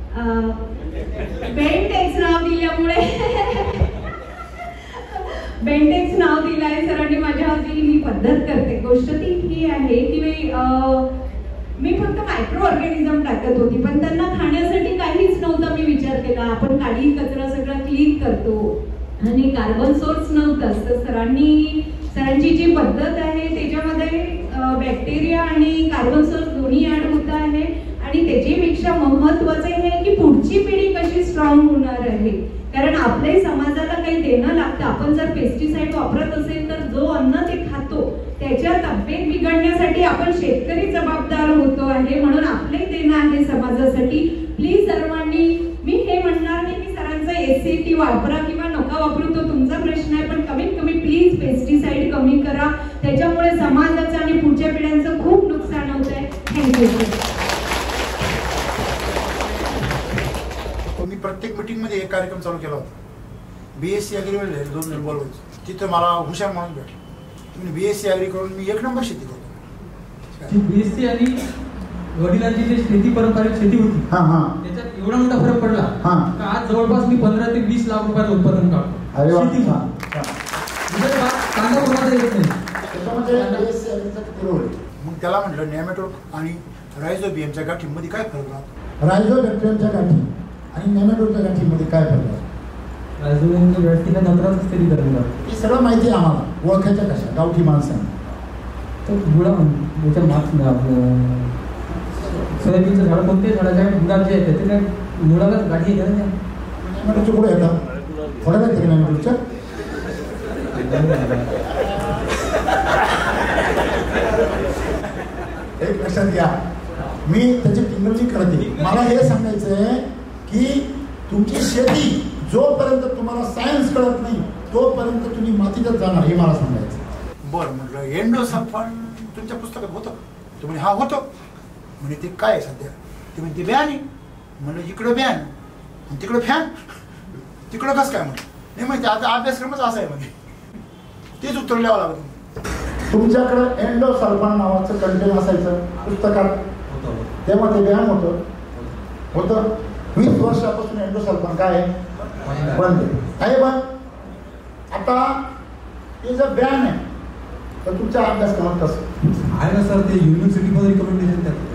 Speaker 10: काय बेंटेक्स नाव दिल्यामुळे बेंटेक्स नाव दिलं आहे सरांनी. माझ्या आधी मी पद्धत करते. गोष्ट ती ही आहे की मी फक्त मायक्रो ऑर्गॅनिझम टाकत होती, पण त्यांना खाण्यासाठी काहीच नव्हतं. मी विचार केला आपण काडी कचरा सगळा क्लीन करतो आणि कार्बन सोर्स नव्हताच. तर सरांनी सरांची जी पद्धत आहे त्याच्यामध्ये बॅक्टेरिया आणि कार्बन सोर्स दोन्ही ऍड होत आहे. आणि त्याच्यापेक्षा महत्वाचं हे की पुढची पिढी कशी स्ट्रॉंग होणार आहे, कारण आपल्याही समाजाला काही देणं लागतं. आपण जर पेस्टिसाइड वापरत असेल तर जो अन्न ते खातो त्याच्या तब्येत बिघडण्यासाठी आपण शेतकरी जबाबदार होतो आहे. म्हणून आपलंही देणं आहे समाजासाठी. प्लीज सर्वांनी, मी हे म्हणणार नाही की सरांचा एसएटी वापरा किंवा नका वापरू, तो तुमचा प्रश्न आहे, पण कमीत कमी प्लीज पेस्टिसाइड कमी करा. त्याच्यामुळे समाजाचं आणि पुढच्या पिढ्यांचं खूप नुकसान होत आहे. थँक्यू.
Speaker 1: मी प्रत्येक मीटिंग मध्ये एक कार्यक्रम चालू केला होता. बीएससी अॅग्री मध्ये दोन नंबर व्हायचं. तिथं मला हुशार म्हणून भेटलं. बीएससी अॅग्री करून मी एक नंबर शेती करतो.
Speaker 11: बीएससी आणि वडिलांची जी शेती पारंपरिक शेती होती त्याच्यात एवढा मोठा फरक पडला का आज जवळपास मी पंधरा ते वीस लाख रुपयाचं उत्पादन काढतो.
Speaker 4: अरे वा.
Speaker 11: कांदा कोणाचा येत नाही.
Speaker 1: मग त्याला म्हटलं नेमॅटोड आणि रायझोबियमच्या गाठीमध्ये काय फरक राहतो.
Speaker 4: रायझोबॅक्टेरियमच्या गाठी आणि नेमॅटोडच्या गाठीमध्ये काय फरक आहे.
Speaker 11: रायझोबियमच्या गाठीला नत्राचं स्थिती करणार
Speaker 4: हे सगळं माहिती आहे आम्हाला. ओळखायच्या कशा गावठी माणसांना
Speaker 11: तर गुळा त्याच्या माग आपलं सोयाबीनचं झाड कोणते झाडाच्या गुळात जे आहे ते काय मुळालाच गाठी येतात.
Speaker 4: नेमॅटोडच्या पुढे येतात थोड्या वेळ नेमॅटोडच्या एक लक्षात घ्या. मी त्याची टिंगली करते. मला हे सांगायचं आहे की तुमची शेती जोपर्यंत तुम्हाला सायन्स कळत नाही तोपर्यंत तुम्ही मातीतच जाणार, हे मला सांगायचं.
Speaker 1: बरं म्हटलं एंडोसल्फान तुमच्या पुस्तकात होतं. तुम्ही हा होतं म्हणजे ते काय आहे सध्या. ते म्हणजे बॅन आहे. म्हणलं इकडं बॅन आणि तिकडं फॅन, तिकडं कसं काय म्हणलं नाही माहिती. आता अभ्यासक्रमच असा आहे म्हणजे तेच उत्तर लिहावं लागतं.
Speaker 4: तुमच्याकडे एंडोसल्फान नावाचं कंटेन असायचं पुस्तकात, तेव्हा ते बॅन होतं होतं वीस वर्षापासून एंडोसल्फान काय आहे बंद आहे बंद. आता ते जर बॅन आहे तर तुमच्या अभ्यासक्रमात कसं
Speaker 11: आहे ना सर. ते युनिव्हर्सिटीमध्ये रिकमेंडेशन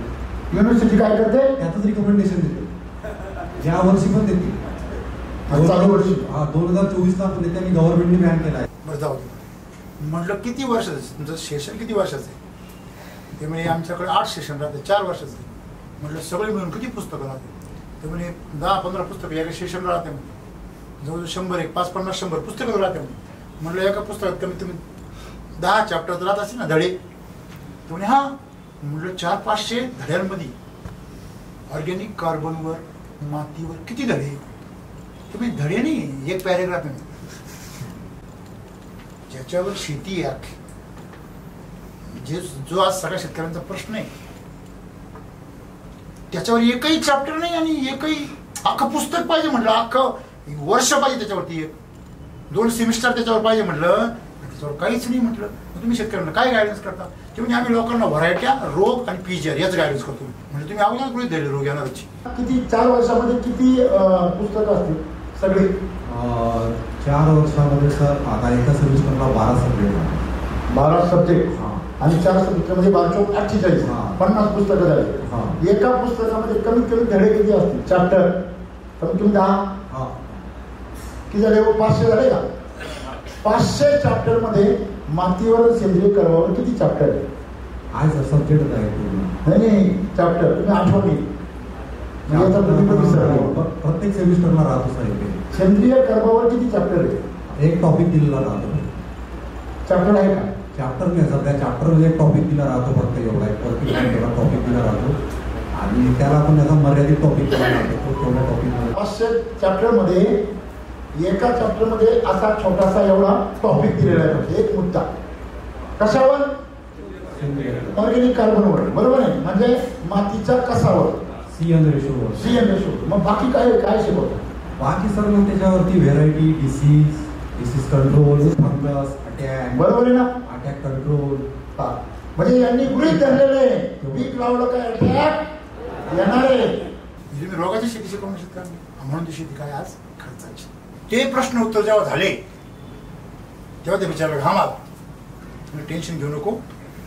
Speaker 4: युनिव्हर्सिटी काय करते
Speaker 12: त्यातच रिकमेंडेशन देते, या वर्षी पण देते.
Speaker 4: चालू वर्षी
Speaker 12: हा दोन हजार चोवीस ला पण त्यांनी गव्हर्नमेंटने बॅन केला आहे.
Speaker 1: बरं जाऊ दे. म्हटलं किती वर्षाचं तुमचं सेशन किती वर्षाचं आहे? ते म्हणजे आमच्याकडे आठ सेशन राहते, चार वर्षाचं आहे. म्हटलं सगळे मिळून किती पुस्तकं राहते? ते म्हणजे दहा पंधरा पुस्तकं एका सेशन राहते. जवळजवळ शंभर एक पाच पन्नास शंभर पुस्तकं राहते. म्हटलं एका पुस्तकात कमीत कमी दहा चॅप्टर राहत असतील ना धडे. ते म्हणे हा. म्हटलं चार पाचशे धड्यांमध्ये ऑर्गॅनिक कार्बनवर मातीवर किती धडे? तुम्ही धडे नाही, एक पॅरेग्राफ नाही ज्याच्यावर शेती आहे, जे जो आज सगळ्या शेतकऱ्यांचा प्रश्न आहे त्याच्यावर एकही चॅप्टर नाही आणि एकही अख्खं पुस्तक पाहिजे. म्हटलं अख्खं वर्ष पाहिजे त्याच्यावरती, एक दोन सेमिस्टर त्याच्यावर पाहिजे. म्हटलं त्याच्यावर काहीच नाही. म्हटलं तुम्ही शेतकऱ्यांना काय गायडन्स करता? ते म्हणजे आम्ही लोकांना व्हरायट्या, रोग आणि पीजीआर याच गायडन्स करतो. म्हणजे तुम्ही अगोदर गृहीत धरले रोग येणारची.
Speaker 4: किती चार वर्षामध्ये किती पुस्तकं असतील सगळे?
Speaker 12: चार वर्षामध्ये सर आता एका सेमिस्टरला बारा सब्जेक्ट
Speaker 4: बारा सब्जेक्ट आणि चार सब्जेक्ट म्हणजे बारा चौक अठ्ठेचाळीस पन्नास पुस्तकं झाली. एका पुस्तकामध्ये कमीत कमी धडे किती असतील? चॅप्टर कमीत कमी दहा किती झाले? पाचशे झाले का? पाचशे चॅप्टर मध्ये मातीवर सेंद्रिय कर्मावर किती चॅप्टर आहे?
Speaker 12: आहे सर सब्जेक्ट आहे.
Speaker 4: नाही चॅप्टर तुम्ही आठवणी
Speaker 12: प्रत्येक सेमिस्टरला राहतो साहेब.
Speaker 4: सेंद्रिय कर्मावर किती चॅप्टर आहे?
Speaker 12: एक टॉपिक दिलेला राहतो.
Speaker 4: चॅप्टर आहे का?
Speaker 12: चॅप्टर नाही सध्या चॅप्टर मध्ये एक टॉपिक दिला राहतो फक्त एवढा एक पर्टिक्युलर टॉपिक दिला राहतो आणि त्याला आपण त्याचा मर्यादित टॉपिक दिला राहतो. तेवढ्या टॉपिक
Speaker 4: पाचशे चॅप्टर मध्ये एका चॅप्टर मध्ये असा छोटासा एवढा टॉपिक दिलेला आहे, एक मुद्दा कशावर? ऑर्गॅनिक कार्बनवर. बरोबर आहे. म्हणजे मातीच्या कसावर,
Speaker 12: सीएन रेशोवर.
Speaker 4: C N ratio. मग बाकी काय काय शिकवतात?
Speaker 12: बाकी सर मग त्याच्यावरती variety, disease, disease control, fungus attack.
Speaker 4: बरोबर आहे ना?
Speaker 12: Attack control.
Speaker 4: म्हणजे यांनी गृहीत धरलेले पीक लावलं काय अटॅक येणार आहे.
Speaker 1: तुम्ही रोगाची शेती शिकवू शकता म्हणून ती शेती काय आज खर्चाची. ते प्रश्न उत्तर जेव्हा झाले तेव्हा ते विचारलं हा मला तुम्ही टेन्शन घेऊ नको,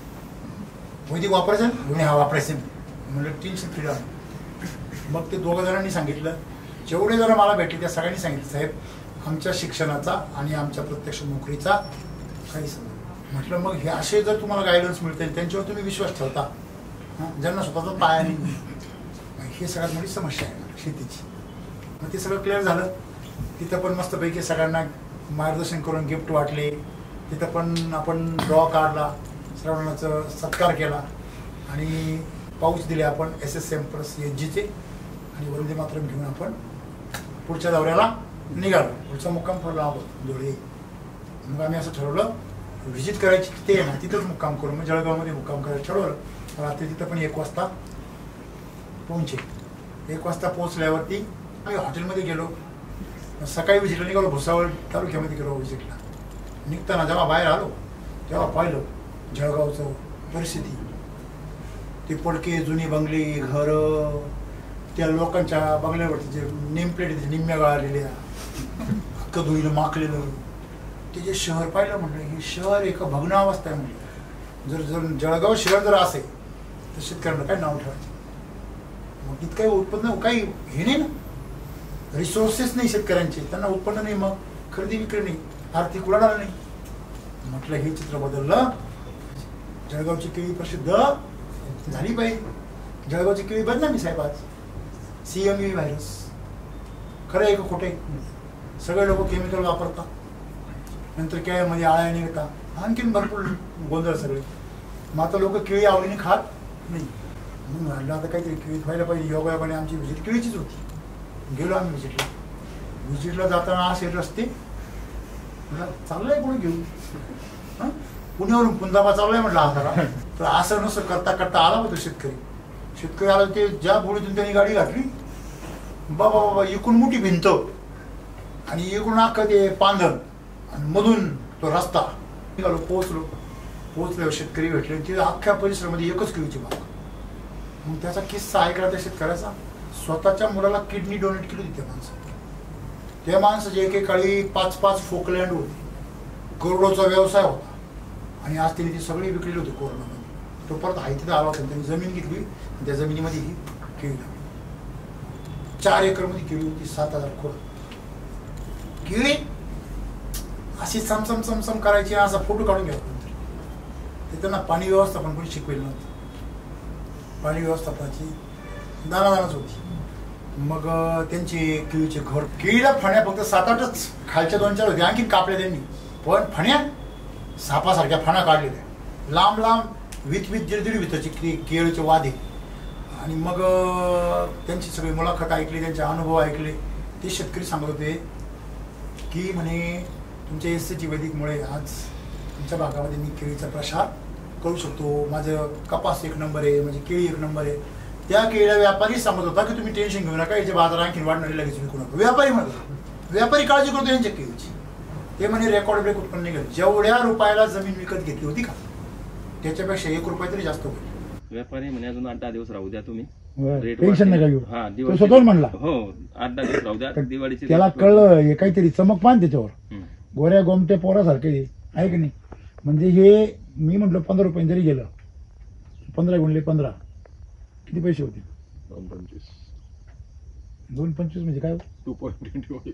Speaker 1: वैदिक वापरायचं म्हणे हा वापरायचं म्हणलं टेन्शन फ्री राहा. मग ते दोघं जणांनी सांगितलं, जेवढे जण मला भेटले त्या सगळ्यांनी सांगितलं साहेब आमच्या शिक्षणाचा आणि आमच्या प्रत्यक्ष नोकरीचा काही समज. म्हटलं मग हे असे जर तुम्हाला गायडन्स मिळते त्यांच्यावर तुम्ही विश्वास ठेवता, ज्यांना स्वतःचा पाया नाही, हे सगळ्यात मोठी समस्या आहे शेतीची. मग ते सगळं क्लिअर झालं. तिथं पण मस्तपैकी सगळ्यांना मार्गदर्शन करून गिफ्ट वाटले. तिथं पण आपण ड्रॉ काढला, श्रावणाचा सत्कार केला आणि पाऊच दिले आपण S S M plus H जीचे आणि वंदे मातरम घेऊन आपण पुढच्या दौऱ्याला निघालो. पुढचा मुक्काम ठरला आहोत धुळे. मग आम्ही असं ठरवलं व्हिजिट करायची ते ना तिथंच मुक्काम करू. मग जळगावमध्ये मुक्काम करायचं ठरवलं. रात्री तिथं पण एक वाजता पोहोचे. एक वाजता पोहोचल्यावरती आम्ही हॉटेलमध्ये गेलो. सकाळी व्हिजिटला निघालो, भुसावळ तालुक्यामध्ये गेलो व्हिजिटला. निघताना जेव्हा बाहेर आलो तेव्हा पाहिलं जळगावचं परिस्थिती. ते पडके जुनी बंगली, घरं, त्या लोकांच्या बंगल्यावरती जे नेमप्लेट निम्म्या गाळलेल्या, हक्क धुईनं माकलेलं, ते जे शहर पाहिलं. म्हटलं हे शहर एका भग्नावस्था आहे. म्हटलं जर जर जळगाव शहर जर असेल तर शेतकऱ्यांना काय नाव ठेवायचं? मग तिथं काही उत्पन्न काही हे नाही ना, रिसोर्सेस नाही शेतकऱ्यांचे, त्यांना उत्पन्न नाही, मग खरेदी विक्री नाही, आर्थिक उलाढाल नाही. म्हटलं हे चित्र बदललं. जळगावची केळी प्रसिद्ध झाली पाहिजे. जळगावची केळी बदनामी साहेब आज. सीएमव्ही व्हायरस खरं आहे का खोटं आहे? सगळे लोक केमिकल वापरतात, नंतर केळ्यामध्ये आळ्या निघतात, आणखीन भरपूर गोंधळ सगळे. मग आता लोक केळी आवडीने खात नाही. म्हणून म्हटलं आता काहीतरी केळीत व्हायला पाहिजे. योगायोगाने आमची व्हिजिट केळीचीच होती. गेलो आम्ही व्हिजिटला. व्हिजिटला जाताना असे रस्ते चाललंय कोणी घेऊन हां पुण्यावरून कुंदाबा चाललाय म्हटलं हा. तर असं नसं करता करता आला होतो शेतकरी. शेतकरी आला ते ज्या बोळीतून त्यांनी गाडी घातली, बाबा बाबा इकडून मोठी भिंत आणि इकडून अख्खं ते पांधर आणि मधून तो रस्ता. निघालो, पोहोचलो. पोहोचल्यावर शेतकरी भेटले. तिथे अख्ख्या परिसरामध्ये एकच केळीची बाग. मग त्याचा किस्सा ऐकला त्या शेतकऱ्याचा. स्वतःच्या मुलाला किडनी डोनेट केली होती त्या माणसाने. त्या माणसाची एकेकाळी पाच पाच फोकलँड होती, करोडोचा व्यवसाय होता आणि आज तिने ती सगळी विकलेली होती कोरोनामध्ये. तो परत आहे तिथं आला होता. त्यांनी जमीन घेतली, त्या जमिनीमध्ये ही केळी लावली. चार एकर मध्ये केळी होती, सात हजार खोड केळी. अशी समसम समसम करायची, असा फोटो काढून घ्यावा. ते त्यांना पाणी व्यवस्थापन कोणी शिकवेल नव्हतं. पाणी व्यवस्थापनाची दानादानच होती. मग त्यांची केळीचे घर, केळीला फण्या फक्त सात आठच खालच्या दोन चार होत्या, आणखी कापल्या त्यांनी. पण फण्या सापासारख्या फण्या काढलेल्या, लांब लांब वीत वीत दीड दीड विताची केळीचे वादे. आणि मग त्यांची सगळी मुलाखत ऐकली, त्यांचे अनुभव ऐकले. ते शेतकरी सांगत होते की म्हणे तुमच्या एस सी वैदिकमुळे आज तुमच्या भागामध्ये मी केळीचा प्रसार करू शकतो. माझं कपास एक नंबर आहे, म्हणजे केळी एक नंबर आहे. त्या केळीला व्यापारी सांगत होता की तुम्ही टेन्शन घेऊ नका, याचे बाजार आणखी वाढणारे लगेच विकू नका. व्यापारी म्हणत होता, व्यापारी काळजी करतो यांच्या केळीची. ते म्हणे रेकॉर्ड ब्रेक उत्पन्न निघेल. जेवढ्या रुपयाला जमीन विकत घेतली होती का त्याच्यापेक्षा एक रुपये तरी जास्त होईल.
Speaker 7: व्यापारी म्हणे अजून आठ दहा दिवस राहू द्या तुम्ही,
Speaker 4: टेन्शन नका घेऊ.
Speaker 7: हा
Speaker 4: तो
Speaker 7: दिवाळी
Speaker 4: स्वतःहून म्हणला.
Speaker 7: हो आठ दहा दिवस राहू द्या, दिवाळीची
Speaker 4: त्याला कळलं हे काहीतरी चमक पान त्याच्यावर, गोऱ्या गोमट्या पोरासारखे आहे की नाही. म्हणजे हे मी म्हटलं पंधरा रुपये जरी गेलं, पंधरा गुणले पंधरा किती पैसे होते?
Speaker 3: दोन पंचवीस.
Speaker 4: दोन पंचवीस म्हणजे काय?
Speaker 3: टू पॉईंट ट्वेंटी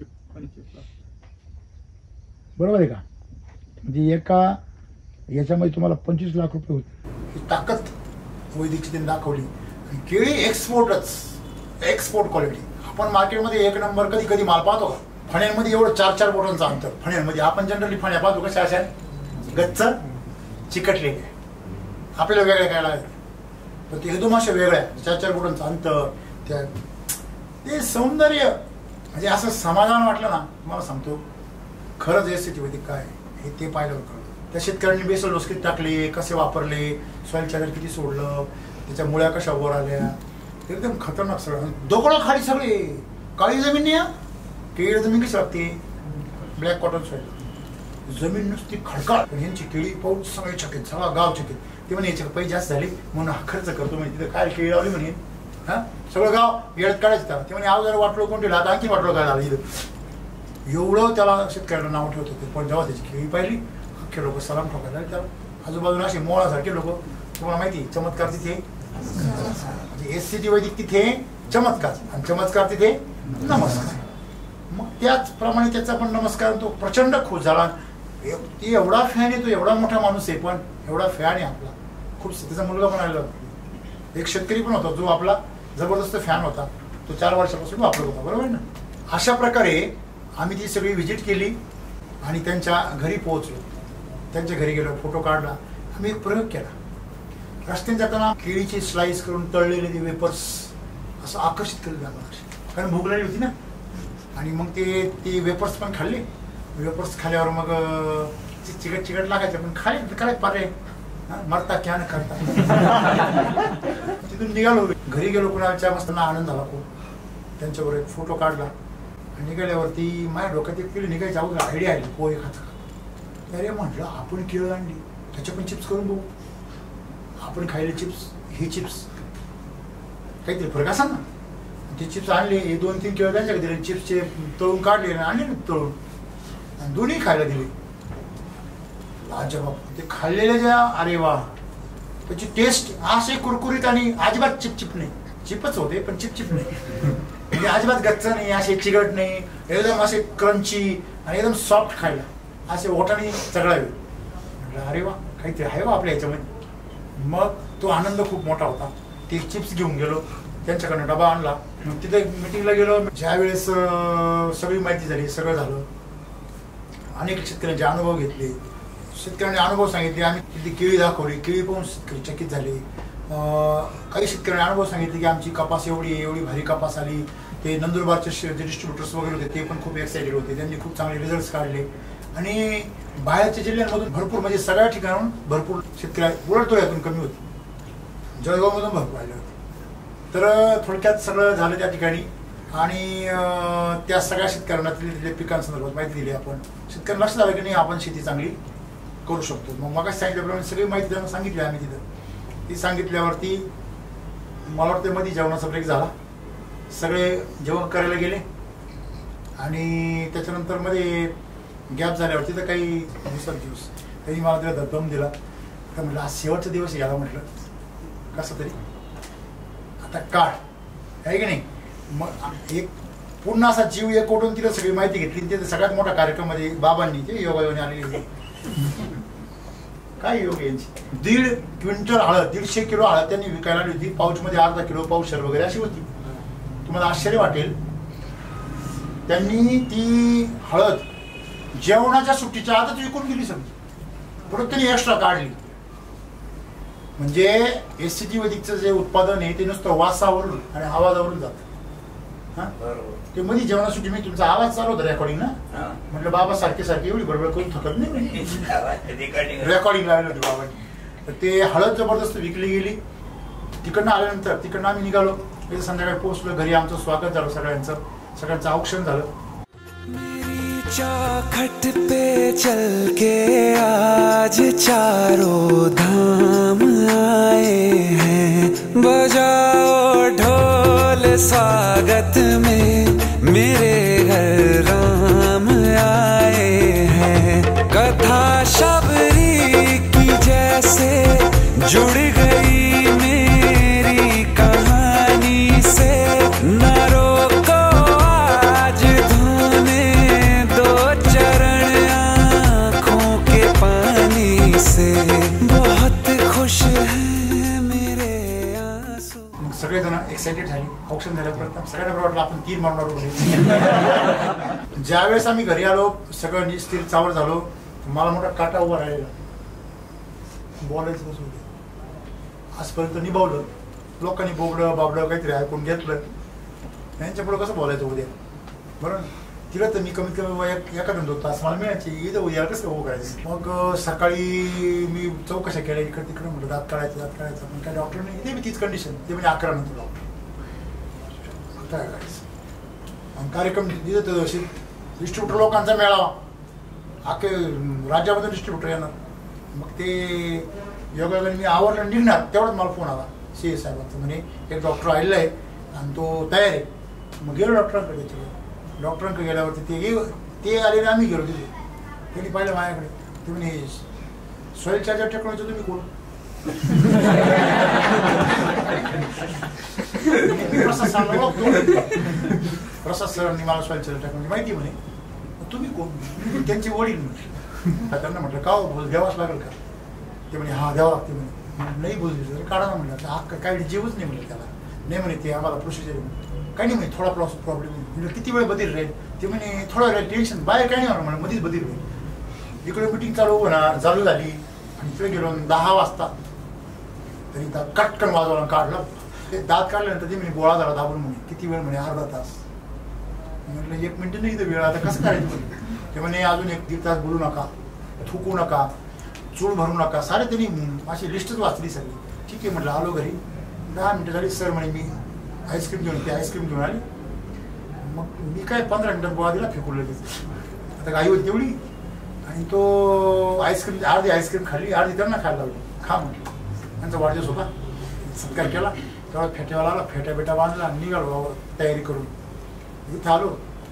Speaker 4: बरोबर आहे का? म्हणजे एका याच्यामध्ये तुम्हाला पंचवीस लाख रुपये होते.
Speaker 1: ही ताकद वैदिकची त्यांनी दाखवली. आणि केळी एक्सपोर्टच, एक्सपोर्ट क्वालिटी. आपण मार्केटमध्ये एक नंबर कधी कधी माल पाहतो का? फण्यांमध्ये एवढं चार चार बोटांचं अंतर. फण्यांमध्ये आपण जनरली फण्या पाहतो कशा अशा गच्च चिकटलेले, आपल्याला वेगळ्या काय लागेल, पण ते एकदम अशा वेगळ्या चार चार बोटांचं अंतर. त्या ते सौंदर्य म्हणजे असं समाधान वाटलं ना. मला सांगतो खरंच एस सी वैदिक काय हे ते पाहिलं कळलं. त्या शेतकऱ्यांनी बेसल डोस किती टाकले, कसे वापरले, सॉइल चार्जर किती सोडलं, त्याच्या मुळ्या कशा वर आल्या, एकदम खतरनाक. सगळं दगड खाली सगळे, काळी जमीन नाही. केळी जमीन कशी लागते? Black cotton soil. जमीन नुसती खडकाळ. पण यांची केळी पाऊस सगळे चकित, सगळा गाव चकित. ते म्हणे याचे पैसे जास्त झाले म्हणून हा खर्च करतो म्हणे. तिथं काय केळी लावली म्हणे, हा सगळं गाव येळत काढायचं. ते म्हणे अगोदर वाटलो कोण ठेवलं, आता आणखी वाटलो काय झालं इथं. एवढं त्याला शेतकऱ्याला नाव ठेवत होते. पण जेव्हा त्याची केळी पाहिली अख्खे लोक सलाम ठोकायला. त्याला आजूबाजूला असे मोळासारखे लोक. तुम्हाला माहिती चमत्कार तिथे, म्हणजे एस सी टी वैदिक तिथे चमत्कार, आणि चमत्कार तिथे नमस्कार. मग त्याचप्रमाणे त्याचा पण नमस्कार. तो प्रचंड खुश झाला. ती एवढा फॅन आहे, तो एवढा मोठा माणूस आहे, पण एवढा फॅन आहे आपला. खूप त्याचा मुलगा पण आलेला होता, एक शेतकरी पण होता, जो आपला जबरदस्त फॅन होता. तो चार वर्षापासून वापरत होता. बरोबर ना? अशा प्रकारे आम्ही ती सगळी व्हिजिट केली आणि त्यांच्या घरी पोहोचलो. त्यांच्या घरी गेलो, फोटो काढला. आम्ही एक प्रयोग केला. रस्त्याने जाताना केळीची स्लाइस करून तळलेले ते वेपर्स असं आकर्षित केलं जातं, कारण भूक लागली होती ना. आणि मग ते ते वेपर्स पण खाल्ले. वेपर्स खाल्यावर मग चिकट चिकट लागायचं, पण खाले काय पारे मरता क्या न करता. तिथून निघालो, घरी गेलो. कुणाच्या मस्तांना आनंद झाला खूप. त्यांच्यावर एक फोटो काढला. आणि निघाल्यावरती माझ्या डोक्यात एक केळी निघायची अगोदर आयडिया आली पोहे खात. अरे म्हटलं आपण केळं आणली, त्याच्या पण चिप्स करून बघू. आपण खायले चिप्स, ही चिप्स काहीतरी फरक असा ना. ते चिप्स आणले, हे दोन तीन केळं त्यांच्याकडे दिले, चिप्सचे तळून काढले आणि आणले ना तळून, आणि दोन्ही खायला दिले. लाजबाब ते खाल्लेले ज्या, अरे वा, त्याची टेस्ट असे कुरकुरीत आणि अजिबात चिपचिप नाही. चिपच होते पण चिपचिप नाही, म्हणजे अजिबात गच्च नाही, असे चिकट नाही, एकदम असे क्रंची आणि एकदम सॉफ्ट खायला, असे ओठाने चगळावे. म्हटलं अरे वा, काहीतरी आहे वा आपल्या ह्याच्यामध्ये. मग तो आनंद खूप मोठा होता. ते चिप्स घेऊन गेलो, त्यांच्याकडनं डबा आणला. मग तिथे मिटिंगला गेलो. ज्या वेळेस सगळी माहिती झाली, सगळं झालं. अनेक शेतकऱ्यांचे अनुभव घेतले, शेतकऱ्यांनी अनुभव सांगितले. आम्ही तिथे केळी दाखवली, केळी पाहून शेतकरी चकित झाले. काही शेतकऱ्यांनी अनुभव सांगितले की आमची कपास एवढी एवढी भारी कपास आली. ते नंदुरबारचे जे डिस्ट्रीब्युटर्स वगैरे होते ते पण खूप एक्साइटेड होते. त्यांनी खूप चांगले रिझल्ट काढले. आणि बाहेरच्या जिल्ह्यांमधून भरपूर, म्हणजे सगळ्या ठिकाणून भरपूर शेतकरी उलटतो यातून कमी होते. जळगावमधून भरपूर आले होते. तर थोडक्यात सगळं झालं त्या ठिकाणी. आणि त्या सगळ्या शेतकऱ्यांना तिथल्या पिकांसंदर्भात माहिती दिली. आपण शेतकऱ्यांना लक्षात आलं की नाही आपण शेती चांगली करू शकतो. मग मग सांगितल्याप्रमाणे सगळी माहिती त्यांना सांगितली आम्ही तिथं. ती सांगितल्यावरती मला वाटतं मध्ये जेवणाचा ब्रेक झाला. सगळे जेवण करायला गेले. आणि त्याच्यानंतर मध्ये गॅप झाल्यावर तिथं काही दिवसात दिवस त्यांनी मला त्याला दम दिला. तर म्हटलं आज शेवटचा दिवस गेला. म्हटलं कसं तरी आता काळ आहे की नाही. मग एक पूर्ण असा जीव एक ओढून तिला सगळी माहिती घेतली. ते सगळ्यात मोठा कार्यक्रम मध्ये बाबांनी ते योगायोगाने आलेली काय योग यांची दीड क्विंटल हळद दीडशे किलो हळद त्यांनी विकायला आली होती. पाऊच मध्ये अर्धा किलो पाऊशर वगैरे अशी होती. तुम्हाला आश्चर्य वाटेल त्यांनी ती हळद जेवणाच्या सुट्टीच्या आतच विकून गेली सगळी. परत त्यांनी एक्स्ट्रा काढली. म्हणजे एससीटी वैदिकचं जे उत्पादन आहे ते नुसतं वासावरून आणि आवाजावरून जात. ते मध्ये जेवणासाठी मी तुमचा आवाज चालू होता रेकॉर्डिंग ना. म्हटलं बाबा सारखे सारखे एवढी बरोबर करून थकत नाही रेकॉर्डिंग लावली होती बाबांनी. तर ते हळद जबरदस्त विकली गेली. तिकडनं आल्यानंतर तिकडनं आम्ही निघालो. संध्याकाळी पोहोचलो घरी. आमचं स्वागत झालं सगळ्यांचं. सगळ्यांचं औक्षण झालं.
Speaker 13: चौखट पे चल के आज चारों धाम आए हैं, बजाओ ढोल स्वागत में मेरे घर राम आए हैं। कथा शबरी की जैसे जुड़ गई मेरी कहानी से, न रोको आज धोने दो चरण आँखों के पानी से, बहुत खुश है मेरे आंसू।
Speaker 1: सगळेजण एक्साइटेड झाले. ऑप्शन झाल्यापर्यंत सगळ्यांना वाटलं आपण तीर मारणार होतो. ज्यावेळेस आम्ही घरी आलो सगळं निस्थिर चावर झालो. मला मोठा काटा उभा राहिलेला. बोलायचं कसं होतं आजपर्यंत निभावलं. लोकांनी बोबडं बाबडं काहीतरी ऐकून घेतलं. यांच्या पुढे कसं बोलायचं उद्या बरोबर. तिला तर मी कमीत कमी एका दोन तास मला मिळायची. इथं उद्या कसं उभं करायचं. मग सकाळी मी चौकशा केल्या इकडे तिकडे म्हटलं दात काढायचं दात काढायचं. पण काय डॉक्टरने ते मी तीच कंडिशन ते म्हणजे अकरा नंतर डॉक्टर काय करायचं. आणि कार्यक्रम दिलं डिस्ट्रीब्युटर लोकांचा मेळावा अख्खे राज्यामध्ये डिस्ट्रीब्युटर येणार. मग ते योगायोगाने मी आवडलं निघणार तेवढंच मला फोन आला सी ए साहेबांचा. म्हणे एक डॉक्टर आलेला आहे आणि तो तयार आहे. मग गेलो डॉक्टरांकडे. डॉक्टरांकडे गेल्यावरती ते ते आलेले आम्ही गेलो तिथे. त्यांनी पाहिलं माझ्याकडे. ते म्हणे सॉईल चार्जर टेक्नॉलॉजी तुम्ही कोण. प्रसाद सांगला प्रसाद सरांनी मला सॉईल चार्जर टेक्नॉलॉजी माहिती म्हणे. तुम्ही कोण. त्यांचे वडील म्हटलं. त्यांना म्हटलं का बोल द्यावाच लागेल का. ते म्हणे हा द्यावं लागते म्हणे. नाही बोलली तर काढा ना म्हटलं. हा काही जीवच नाही म्हटलं त्याला. नाही म्हणे ते आम्हाला प्रोसिजर काही नाही म्हणे. थोडा प्रॉस प्रॉब्लेम म्हणजे किती वेळ बदल राहील. ते म्हणे थोडा वेळ टेन्शन बाहेर काही नाही होणार म्हणे मध्येच बदल होईल. इकडे मिटिंग चालू होणार चालू झाली आणि इकडे गेलो दहा वाजता तरी कटकन वाजवला काढलं. ते दात काढल्यानंतर ते म्हणे गोळा झाला दाबून म्हणे किती वेळ म्हणे अर्धा तास. म्हटलं एक मिनिट नाही इथं वेळ आता कसं करायचं म्हणे. ते म्हणे अजून एक दीड तास बोलू नका थुकू नका चूळ भरू नका. सारे त्यांनी अशी लिस्टच वाचली सगळी. ठीक आहे म्हटलं आलो घरी. दहा मिनिटं झाली. सर म्हणे मी आईस्क्रीम घेऊन ते आईस्क्रीम घेऊन आली. मग मी काय पंधरा मिनिटात गोळा दिला फेकून लगेच. आता गाई होती तेवढी आणि तो आईस्क्रीम अर्धी आईस्क्रीम खाल्ली अर्धी त्यांना खायला लावली. खा म्हटलं. त्यांचा वाढदिवस होता सत्कार केला. तेव्हा फेट्यावाला आला. फेट्या बेटा बांधला निघालो तयारी करून. इथं आलो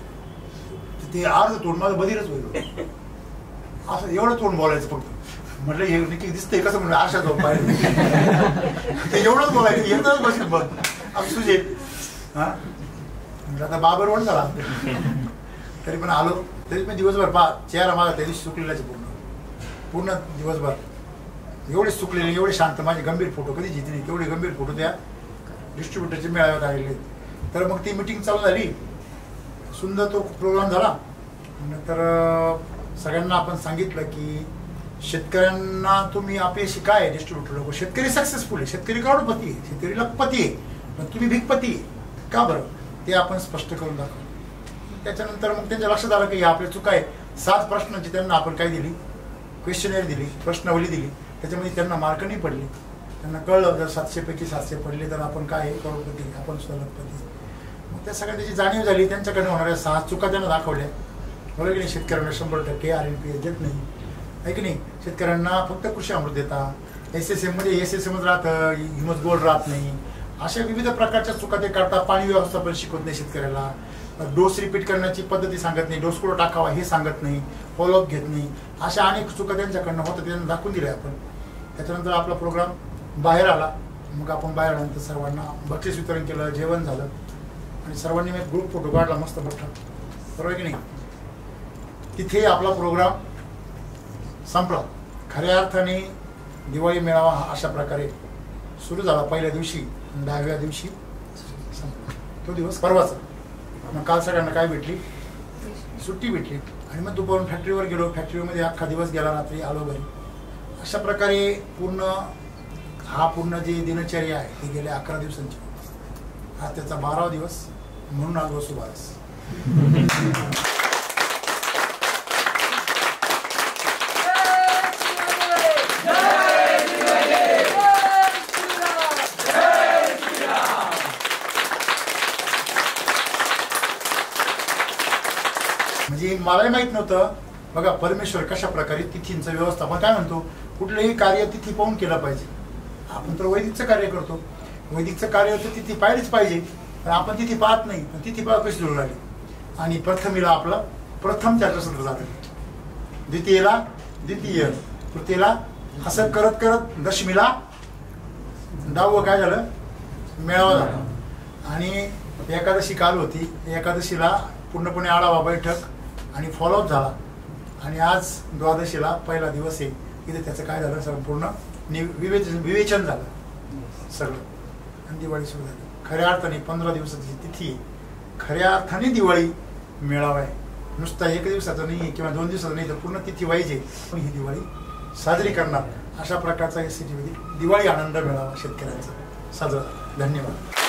Speaker 1: ते अर्ध तोंड माझं बधीरच होईल. असं एवढं तोंड बोलायचं फक्त. म्हटलं हे नक्की दिसतंय कसं म्हणलं आशा जाऊन पाहिजे ते एवढंच बोलायचं. येतच बसेल बघ असं तुझे हा म्हणजे आता बाबर वण झाला. तरी पण आलो तरी पण दिवसभर पा चेहरा माझा त्या दिवशी सुकलेलाच पूर्ण पूर्ण दिवसभर एवढे सुकलेले एवढे शांत. माझे गंभीर फोटो कधी जिथे नाही तेवढे गंभीर फोटो त्या डिस्ट्रीब्युटरचे मेळाव्यात आलेले. तर मग ती मिटिंग चालू झाली. सुंदर तो प्रोग्राम झाला. नंतर सगळ्यांना आपण सांगितलं की शेतकऱ्यांना तुम्ही अपयशी काय आहे डिस्ट्रीब्युटर लोक. शेतकरी सक्सेसफुल आहे. शेतकरी करोडपती आहे. शेतकरी लखपती आहे. पण तुम्ही भिकपती आहे का बरं ते आपण स्पष्ट करून दाखवलं. त्याच्यानंतर मग त्यांच्या लक्षात आलं की हे आपल्या चुका आहे. सात प्रश्नांची त्यांना आपण काय दिली क्वेश्चनर दिली प्रश्नावली दिली. त्याच्यामध्ये त्यांना मार्क नाही पडले. त्यांना कळलं जर सातशेपैकी सातशे पडले तर आपण काय आहे करोडपती आपण सुद्धा लखपती. मग त्या सगळ्या त्याची जाणीव झाली. त्यांच्याकडे होणाऱ्या सहा चुका त्यांना दाखवल्या. बरोबर की नाही. शेतकऱ्यांना शंभर टक्के आर एन पी एस देत नाही आहे की नाही. शेतकऱ्यांना फक्त कृषी अमृत देतात. एस एस एम मध्ये एस एस एमच राहतं हिमस गोल्ड राहत नाही. अशा विविध प्रकारच्या चुका ते करतात. पाणी व्यवस्थापन शिकवत नाही शेतकऱ्याला. डोस रिपीट करण्याची पद्धती सांगत नाही. डोस कुठं टाकावा हे सांगत नाही. फॉलोअप घेत नाही. अशा अनेक चुका त्यांच्याकडनं होतं त्यांना दाखवून दिल्या आपण. त्याच्यानंतर आपला प्रोग्राम बाहेर आला. मग आपण बाहेर आल्यानंतर सर्वांना बक्षीस वितरण केलं, जेवण झालं आणि सर्वांनी मी ग्रुप फोटो काढला मस्त मोठा, बरोबर की नाही. तिथे आपला प्रोग्राम संपला. खऱ्या अर्थाने दिवाळी मेळावा हा अशा प्रकारे सुरू झाला. पहिल्या दिवशी, दहाव्या दिवशी संपला. तो दिवस परवाचा. मग काल सगळ्यांना काय भेटली, सुट्टी भेटली आणि मग दुपारून फॅक्टरीवर गेलो. फॅक्टरीमध्ये अख्खा दिवस गेला, रात्री आलो घरी. अशा प्रकारे पूर्ण हा पूर्ण जी दिनचर्या आहे ती गेल्या अकरा दिवसांची. हा त्याचा बारावा दिवस, म्हणून आज वसुबारस. म्हणजे मलाही माहित नव्हतं बघा परमेश्वर कशा प्रकारे तिथींचं व्यवस्थापन. काय म्हणतो, कुठलंही कार्य तिथी पाहून केलं पाहिजे. आपण तर वैदिकचं कार्य करतो, वैदिकचं कार्य तर तिथी पाहिलीच पाहिजे, पण आपण तिथी पाहत नाही. पण तिथी पाहत कशी जुळून राहिली. आणि प्रथमीला आपलं प्रथम चर्चासत्र झालं, द्वितीयेला द्वितीय, तृतीयेला असं करत करत दशमीला दहावं काय झालं, मेळावा झाला. आणि एकादशी काल होती, एकादशीला पूर्णपणे आढावा बैठक आणि फॉलोअप झाला. आणि आज द्वादशीला पहिला दिवस आहे, इथे त्याचं काय झालं, संपूर्ण विवेचन विवेचन झालं सगळं आणि दिवाळी सुरू झाली. खऱ्या अर्थाने पंधरा दिवसाची तिथी आहे, खऱ्या अर्थाने दिवाळी मेळावा आहे. नुसता एक दिवसाचा नाही किंवा दोन दिवसाचा नाही, तर पूर्ण तिथी व्हायची पण ही दिवाळी साजरी करणार. अशा प्रकारचा S C T V Diwali आनंद मेळावा शेतकऱ्यांचा साजरा. धन्यवाद.